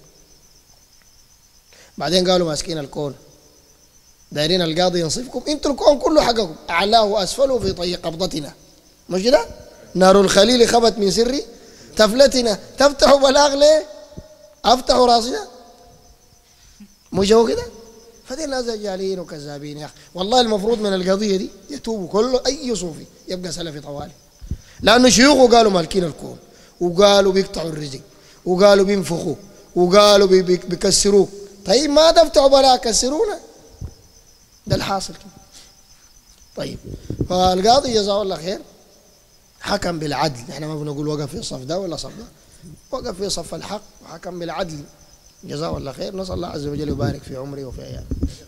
بعدين قالوا ماسكين الكون دايرين القاضي ينصفكم، انتوا الكون كله حقكم، اعلاه واسفله في طي قبضتنا، مش كده؟ نار الخليل خبت من سري تفلتنا، تفتحوا بلاغ ليه؟ افتحوا راسنا، مش هو كده؟ فدي الناس جالين وكذابين يا اخي. والله المفروض من القضيه دي يتوبوا كله، اي صوفي يبقى سلفي طوالي، لانه شيوخه قالوا مالكين الكون، وقالوا بيقطعوا الرزق، وقالوا بينفخوا، وقالوا بيكسروك. طيب ما تفتحوا بلاغ كسرونا، ده الحاصل كده. طيب فالقاضي جزاه الله خير حكم بالعدل، احنا ما بنقول وقف في صف ده ولا صف ده، وقف في صف الحق وحكم بالعدل جزاه الله خير. نسال الله عز وجل يبارك في عمري وفي عيالي.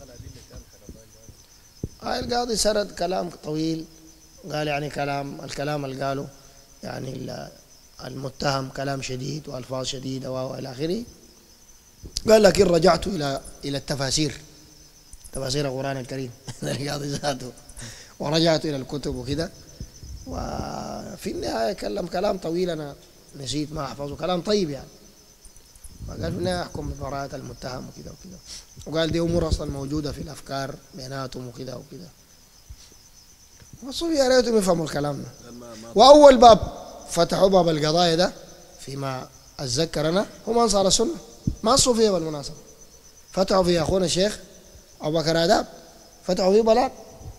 القاضي سرد كلام طويل، قال يعني الكلام اللي قاله يعني المتهم كلام شديد والفاظ شديده والى اخره. قال لكن رجعت الى التفاسير، تفاسير القرآن الكريم القاضي ذاته، ورجعت إلى الكتب وكده. وفي النهاية كلام طويل أنا نسيت ما أحفظه، كلام طيب يعني. فقال في النهاية أحكم ببراءة المتهم وكده وكده، وقال دي أمور أصلا موجودة في الأفكار بيناتهم وكده وكده. والصوفية يا ريتهم يفهموا الكلام ده. وأول باب فتحوا باب القضايا ده فيما أتذكر أنا هم أنصار السنة، ما الصوفية بالمناسبة. فتحوا في أخونا الشيخ أبو بكر آداب، فتحوا فيه بلاغ.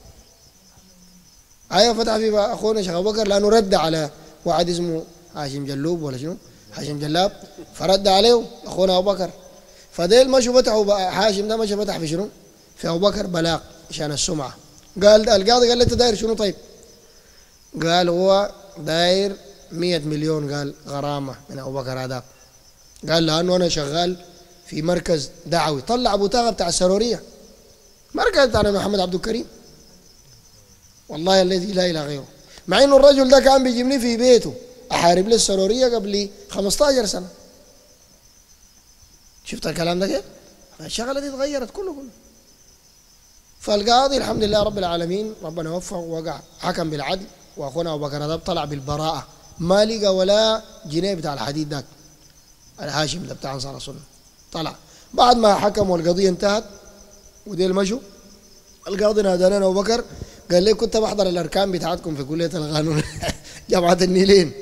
أيوة فتح فيه أخونا شيخ أبو بكر، لأنه رد على واحد اسمه هاشم جلوب ولا شنو، هاشم جلاب، فرد عليه أخونا أبو بكر. فديل مشوا فتحوا هاشم ده مشى فتح في شنو؟ في أبو بكر بلاغ عشان السمعة. قال القاضي قال له أنت داير شنو طيب؟ قال هو داير 100 مليون قال غرامة من أبو بكر آداب. قال لأنه أنا شغال في مركز دعوي، طلع أبو تاغة بتاع السرورية، مركز بتاع محمد عبد الكريم، والله الذي لا اله غيره. مع انه الرجل ده كان بيجيبني في بيته احارب له السروريه قبل 15 سنه. شفت الكلام ده كيف؟ الشغله دي اتغيرت كله. فالقاضي الحمد لله رب العالمين ربنا وفق ووقع حكم بالعدل، واخونا ابو بكر ده طلع بالبراءه، ما لقى ولا جنيه بتاع الحديد ذاك الهاشم ده بتاع انصار السنه. طلع بعد ما حكم والقضيه انتهت وديل مشوا، القاضي نادى ابو بكر قال لي كنت بحضر الاركان بتاعتكم في كليه القانون جامعه النيلين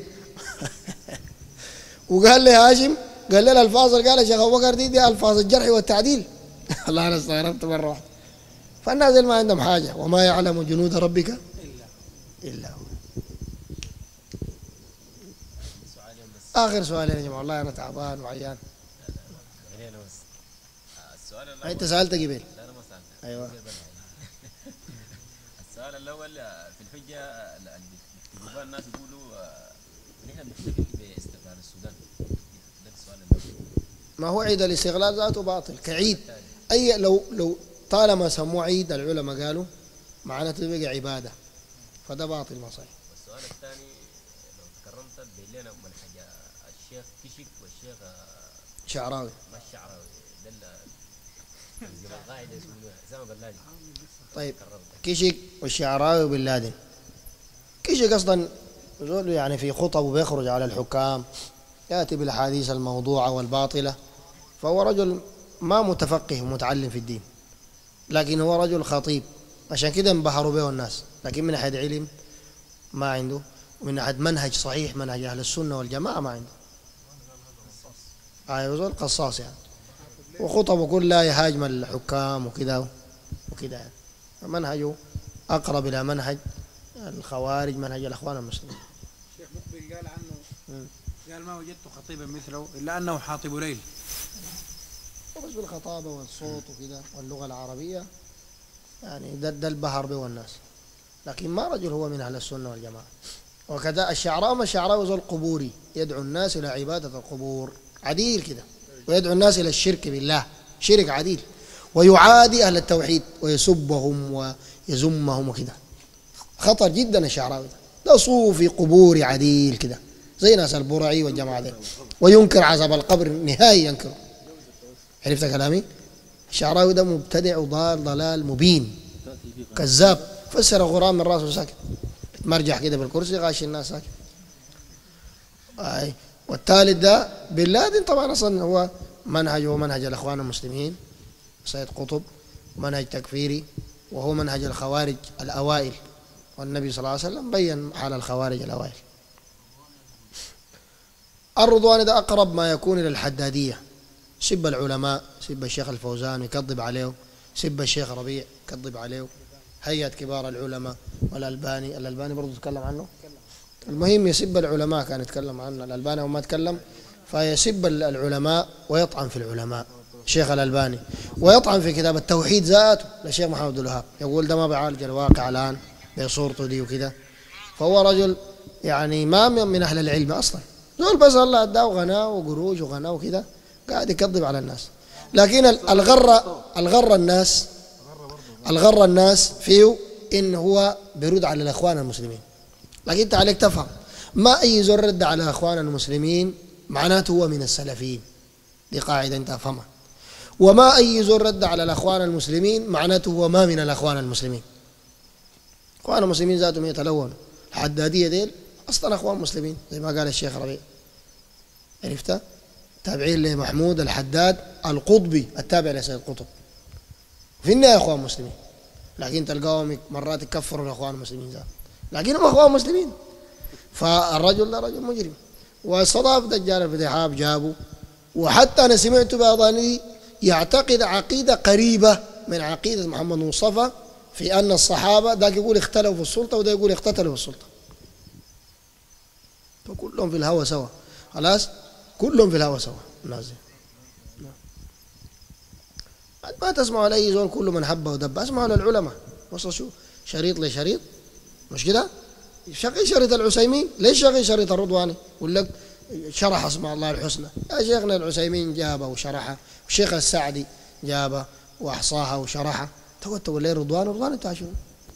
وقال لي هاشم، قال لي الالفاظ اللي قالها شيخ ابو بكر دي الفاظ الجرح والتعديل. الله انا استغربت مره واحده. فالناس ما عندهم حاجه، وما يعلم جنود ربك الا هو. اخر سؤال يا جماعه، والله انا تعبان وعيان. انت سالت قبل؟ لا انا ما سالت. ايوه السؤال الاول في الحجه اللي بيكتبوها الناس يقولوا نحن بنحتفل باستقلال السودان، ده السؤال الاول. ما هو عيد الاستقلال ذاته باطل كعيد. أي لو طالما سموه عيد العلماء قالوا معناته بقى عبادة، فده باطل ما صحيح. والسؤال الثاني لو تكرمت بين لنا منهج الشيخ كشك والشيخ شعراوي ما الشعراوي ده تنظيم القاعدة يسمونها أسامة بن لادن. طيب كشك والشعراوي وبن لادن. كشك أصلا يقول يعني في خطبه بيخرج على الحكام يأتي بالأحاديث الموضوعة والباطلة، فهو رجل ما متفقه ومتعلم في الدين، لكن هو رجل خطيب، عشان كده انبهروا به الناس، لكن من ناحية علم ما عنده، ومن ناحية منهج صحيح منهج أهل السنة والجماعة ما عنده. يقول قصاص يعني، وخطبه كلها يهاجم الحكام وكذا وكذا يعني. منهجه أقرب إلى منهج الخوارج، منهج الأخوان المسلمين. الشيخ مقبل قال عنه، قال ما وجدت خطيبا مثله إلا أنه حاطب ليل. وبس بالخطابة والصوت وكذا واللغة العربية يعني ده البهر به الناس، لكن ما رجل هو من أهل السنة والجماعة. وكذا الشعراوي زول قبوري، يدعو الناس إلى عبادة القبور، عديل كده، ويدعو الناس إلى الشرك بالله، شرك عديل، ويعادي أهل التوحيد ويسبهم ويزمهم وكذا. خطر جدا الشعراوي ده صوفي قبوري عديل كده زي ناس البرعي والجماعة دي، وينكر عذاب القبر نهائي ينكر. عرفت كلامي؟ الشعراوي ده مبتدع وضال ضلال مبين كذاب، فسر غرام من راسه ساكت، مرجح كده بالكرسي غاشي الناس ساكت. والثالث ده بن لادن طبعا اصلا هو منهجه منهج الاخوان المسلمين سيد قطب، منهج تكفيري، وهو منهج الخوارج الاوائل، والنبي صلى الله عليه وسلم بين حال الخوارج الاوائل. الرضواني ده اقرب ما يكون الى الحداديه، سب العلماء، سب الشيخ الفوزان يكذب عليه، سب الشيخ ربيع يكذب عليه، هيئة كبار العلماء الألباني برضو تكلم عنه. المهم يسب العلماء، كان يتكلم عنه الألباني وما تكلم، فيسب العلماء ويطعن في العلماء الشيخ الألباني، ويطعن في كتاب التوحيد ذاته للشيخ محمد عبد الوهاب، يقول ده ما بيعالج الواقع الآن بصورته دي وكذا. فهو رجل يعني ما من أهل العلم أصلا، دول بس الله أداه غناه وقروج وغناه وكذا، قاعد يكذب على الناس. لكن الغر الناس فيه إن هو بيرد على الأخوان المسلمين، لكن أنت عليك تفهم ما أي زر رد على الأخوان المسلمين معناته هو من السلفيين، دي قاعدة أنت أفهمها. وما أي زر رد على الأخوان المسلمين معناته هو ما من الأخوان المسلمين. أخوان المسلمين ذاتهم يتلونوا، الحدادية ديل أصلا أخوان مسلمين زي ما قال الشيخ ربيع، عرفت؟ تابعين لمحمود الحداد القطبي التابع لسيد قطب، في النهاية أخوان مسلمين، لكن تلقاهم مرات يكفروا الأخوان المسلمين ذات، لكنهم أخوان مسلمين. فالرجل ده رجل مجرم، واستضاف دجال الفتحاب جابوا، وحتى أنا سمعت بأظاني يعتقد عقيدة قريبة من عقيدة محمد مصطفى في أن الصحابة ذاك يقول اختلفوا في السلطة وده يقول اقتتلوا في السلطة، فكلهم في الهوى سوا، خلاص كلهم في الهوى سوا الناس دي. ما تسمعوا على أي زول كله من حبة ودب، اسمعوا للعلماء، وصل شو شريط لشريط، مش كده؟ شغل شريط العسيمين، ليش شغل شريط الرضواني؟ يقول لك شرح اسماء الله الحسنى، يا شيخنا العسيمين جابه وشرحها، والشيخ السعدي جابه واحصاها وشرحها، تقول لي رضوان بتاع شنو؟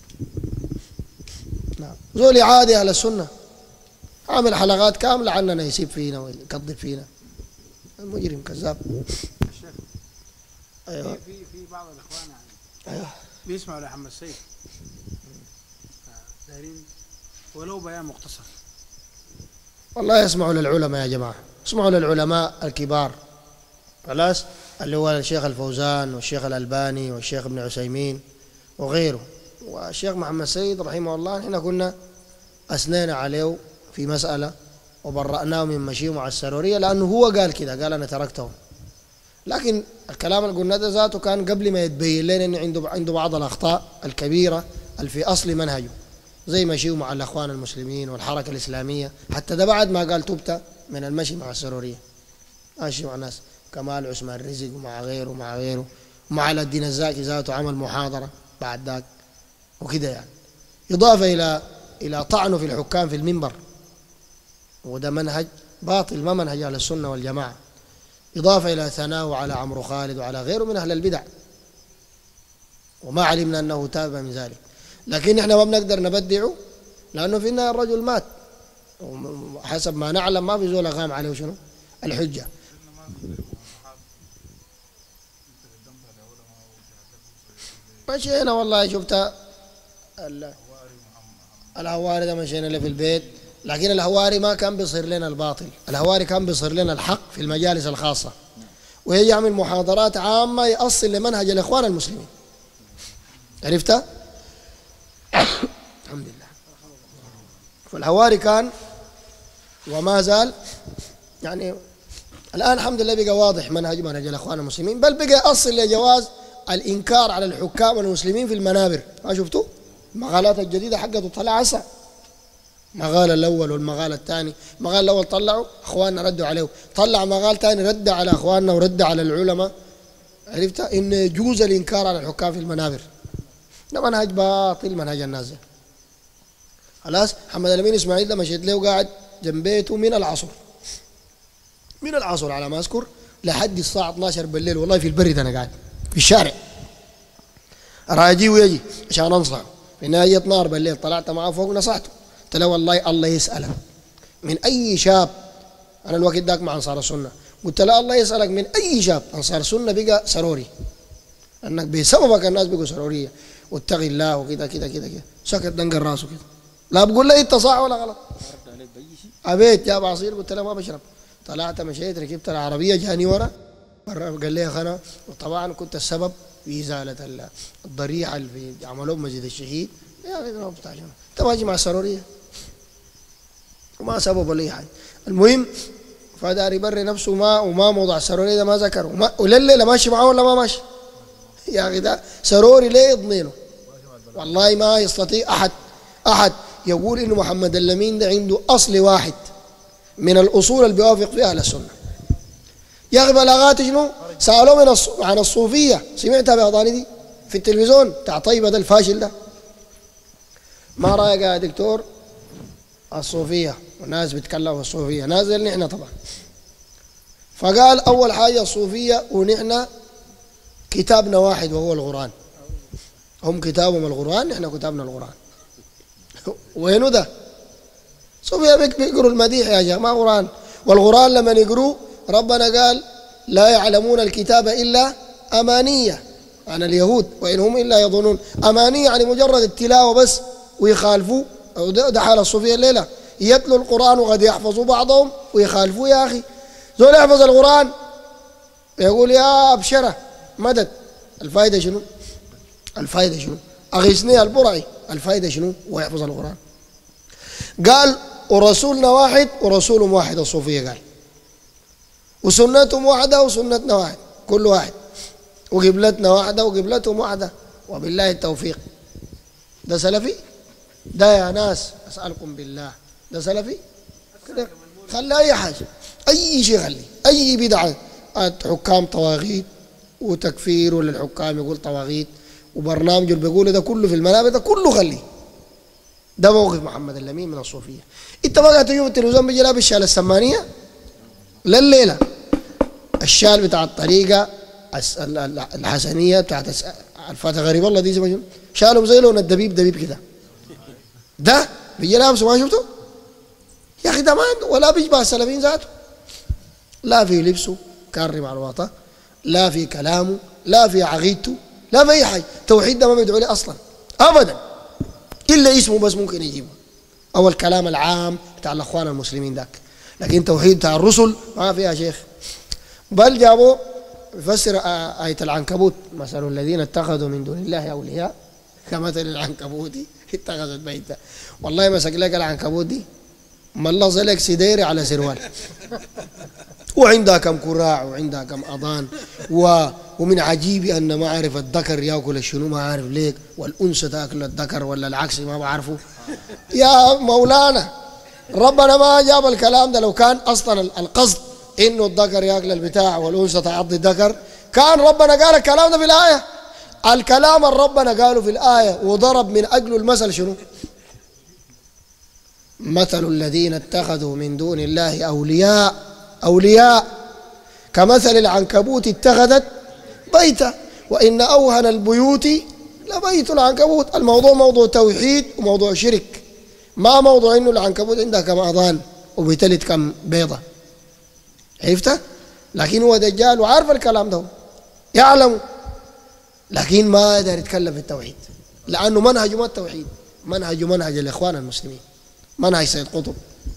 نعم، زول عادي اهل السنه عامل حلقات كامله عننا يسيب فينا ويكذب فينا، المجرم كذاب. ايوه في بعض الاخوان يعني ايوه بيسمعوا لحمد السيد دايرين ولو بيان مختصر. والله يسمعوا للعلماء يا جماعه، اسمعوا للعلماء الكبار، خلاص، اللي هو الشيخ الفوزان والشيخ الألباني والشيخ ابن عثيمين وغيره، والشيخ محمد سيد رحمه الله. احنا كنا أثنينا عليه في مسألة وبرأناه من مشيه مع السرورية، لأنه هو قال كده، قال أنا تركتهم، لكن الكلام اللي قلنا ده ذاته كان قبل ما يتبين لنا أنه عنده بعض الأخطاء الكبيرة اللي في أصل منهجه، زي مشيه مع الأخوان المسلمين والحركة الإسلامية، حتى ده بعد ما قال تبت من المشي مع السرورية، ماشي مع ناس كمال عثمان رزق ومع غيره ومع الدين الزاكي ذاته عمل محاضرة بعد ذاك وكده يعني، إضافة إلى طعنه في الحكام في المنبر، وده منهج باطل ما منهج أهل السنة والجماعة، إضافة إلى ثناءه على عمرو خالد وعلى غيره من أهل البدع وما علمنا أنه تاب من ذلك، لكن إحنا ما بنقدر نبدعه لأنه في النهاية الرجل مات، حسب ما نعلم ما في زول أقام عليه شنو الحجة. مشينا والله شفت الهواري ده مشينا له في البيت، لكن الهواري ما كان بيصير لنا الباطل، الهواري كان بيصير لنا الحق في المجالس الخاصة، وهي يعمل محاضرات عامة يأصل لمنهج الإخوان المسلمين. عرفتها؟ الحمد لله. فالهواري كان وما زال يعني الآن الحمد لله بقى واضح منهج الإخوان المسلمين، بل بقى أصل لجواز الإنكار على الحكام المسلمين في المنابر. ما شفتوا؟ المقالات الجديدة حقته طلع عسى، مقال الأول والمقال الثاني، المقال الأول طلعوا أخواننا ردوا عليه، طلع مقال ثاني رد على أخواننا ورد على العلماء. عرفت إن يجوز الإنكار على الحكام في المنابر، ده منهج باطل، منهج الناس. خلاص محمد الأمين إسماعيل ده مشيت له وقاعد جنب بيته من العصر على ما أذكر لحد الساعة 12 بالليل، والله في البرد أنا قاعد في الشارع راجي ويجي عشان أنصحه. في النهاية 12 بالليل طلعت معه فوق نصحته، قلت له والله الله يسألك من أي شاب، أنا الوقت ذاك مع أنصار السنة، قلت له الله يسألك من أي شاب أنصار السنة بقى سروري، أنك بسببك الناس بقوا سرورية، واتقي الله وكذا كذا كذا كذا. سكت دنقل راسه كذا، لا بقول له انت صح ولا غلط. ابيت جاب عصير قلت له ما بشرب، طلعت مشيت ركبت العربيه جاني ورا قال لي خنا، وطبعا كنت السبب في ازاله الضريحه اللي في عملوه مسجد الشهيد. يا اخي ما بتاع انت ماشي مع السروريه وما سبب ولا حاجه. المهم فدار يبري نفسه ما وما موضوع السروريه ده ما ذكر، ولليله ماشي معاه ولا ما ماشي؟ يا اخي ده سروري ليه يضنينه؟ والله ما يستطيع احد يقول انه محمد الأمين ده عنده اصل واحد من الاصول اللي بيوافق فيها اهل السنه. يا اخي بلاغات شنو؟ سالوه عن الصوفيه، سمعتها باغاني دي في التلفزيون بتاع طيبه ده الفاشل ده. ما رايك يا دكتور الصوفيه والناس بيتكلموا في الصوفيه، نازل نحن طبعا. فقال اول حاجه الصوفيه ونحن كتابنا واحد وهو القران، هم كتابهم القران نحن كتابنا القران. وينو ده؟ صوفيا بيقروا المديح يا شيخ ما قرآن، والقرآن لما يقروا ربنا قال لا يعلمون الكتاب إلا أمانية عن اليهود وإن هم إلا يظنون. أمانية يعني مجرد التلاوة بس ويخالفوا، ده حال الصوفية الليلة، يتلوا القرآن وقد يحفظوا بعضهم ويخالفوا. يا أخي زول يحفظ القرآن يقول يا أبشرة مدد، الفائدة شنو؟ الفائدة شنو؟ أغيثني البرعي، الفائدة شنو؟ ويحفظ القرآن. قال ورسولنا واحد ورسولهم واحد الصوفية، قال وسنتهم واحدة وسنتنا واحد، كل واحد، وقبلتنا واحدة وقبلتهم واحدة، وبالله التوفيق. ده سلفي؟ ده يا ناس أسألكم بالله ده سلفي؟ كده خلي أي حاجة، أي شيء خلي، أي بدعة، حكام طواغيت وتكفير للحكام يقول طواغيت، وبرنامج اللي بيقوله ده كله في المنابر ده كله خليه. ده موقف محمد الأمين من الصوفية. انت ما قاعد تجيب التلفزيون بيجي لابس الشال السمانية لليلة، الشال بتاع الطريقة الحسنية بتاعت الفاتح غريب الله دي زي ما شنو شالهم زي لون الدبيب دبيب كده، ده بيجي لابسه ما شفته؟ يا أخي ده ما عنده ولا بيشبه السلفيين ذاته، لا في لبسه كاري مع الوطا، لا في كلامه، لا في عقيدته، لا في أي حاجة. توحيد ده ما بيدعو لي أصلا أبدا، إلا اسمه بس ممكن يجيبه، أو الكلام العام بتاع الأخوان المسلمين ذاك، لكن توحيد بتاع الرسل ما فيها شيخ. بل جابوا يفسر آية العنكبوت، مثل الذين اتخذوا من دون الله أولياء كمثل العنكبوت اتخذت بيتا. والله مسك لك العنكبوت دي ملص لك سديري على سروال، وعندها كم كراع وعندها كم أضان، ومن عجيب أن ما عارف الذكر يأكل شنو، ما عارف ليك، والأنثى تأكل الذكر ولا العكس ما بعرفه. يا مولانا ربنا ما جاب الكلام ده، لو كان أصلا القصد إنه الذكر يأكل البتاع والأنثى تعضي الذكر كان ربنا قال الكلام ده في الآية. الكلام اللي ربنا قاله في الآية وضرب من أجله المثل شنو؟ مثل الذين اتخذوا من دون الله أولياء كمثل العنكبوت اتخذت بيتا وإن أوهن البيوت لا بيت العنكبوت الموضوع موضوع توحيد وموضوع شرك، ما موضوع انه العنكبوت عندها كم اذان وبتلد كم بيضه. عرفت؟ لكن هو دجال وعارف الكلام ده، يعلم، لكن ما يقدر يتكلم في التوحيد لانه منهجه ما التوحيد، منهجه منهج الاخوان المسلمين، منهج سيد قطب.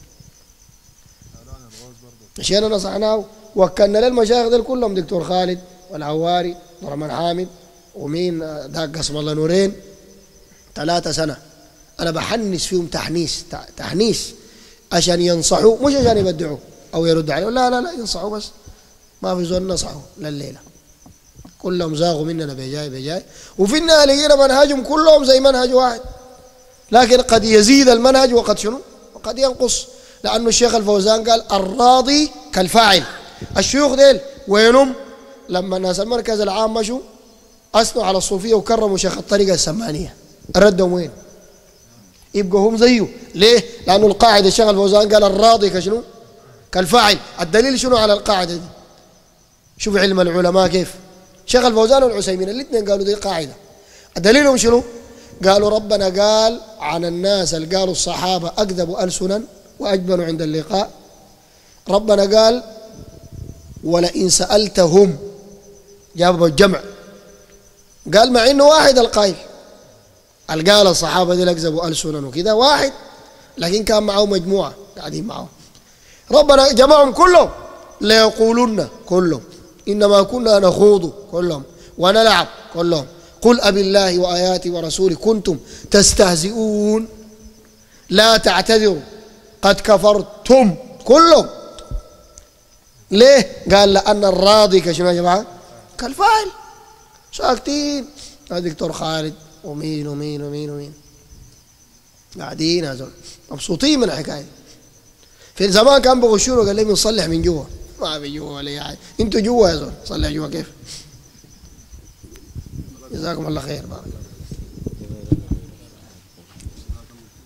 مشينا نصحناه وكلنا للمشايخ دول كلهم، دكتور خالد والعواري ورمان حامد ومين ذاك قسم الله نورين، 3 سنة أنا بحنس فيهم تحنيس عشان ينصحوا، مش عشان يبدعوا أو يردوا عليه، لا لا لا، ينصحوا بس، ما في زول نصحوا لليلة، كلهم زاغوا مننا بجاي، وفي النهاية لقينا منهجهم كلهم زي منهج واحد، لكن قد يزيد المنهج وقد شنو؟ وقد ينقص، لأنه الشيخ الفوزان قال الراضي كالفاعل. الشيوخ ديل وينهم؟ لما الناس المركز العام مشوا أثنوا على الصوفية وكرموا شيخ الطريقة السمانية، ردهم وين؟ يبقوا هم زيه. ليه؟ لأنه القاعدة الشيخ الفوزان قال الراضي كشنو؟ كالفاعل. الدليل شنو على القاعدة دي؟ شوف علم العلماء كيف. شيخ الفوزان والعثيمين الاثنين قالوا دي قاعدة. دليلهم شنو؟ قالوا ربنا قال عن الناس اللي قالوا الصحابة أكذبوا ألسنا وأجبنوا عند اللقاء، ربنا قال ولئن سألتهم، جابوا الجمع، قال مع إنه واحد القائل، قال الصحابة دي أكذبوا ألسنا وكذا واحد، لكن كان معه مجموعة قاعدين معه، ربنا جمعهم كلهم ليقولن كلهم إنما كنا نخوض كلهم ونلعب كلهم، قل أبي الله وآياته ورسوله كنتم تستهزئون لا تعتذروا قد كفرتم كلهم. ليه؟ قال لأن الراضي كشنو يا جماعة؟ كالفاعل. ساكتين دكتور خالد ومين قاعدين هذول مبسوطين من الحكاية. في زمان كان بغشوا قال لي بنصلح من جوا، ما في جوا ولا حاجة، انتوا جوا يا زول صلح جوا كيف؟ جزاكم الله خير بارك.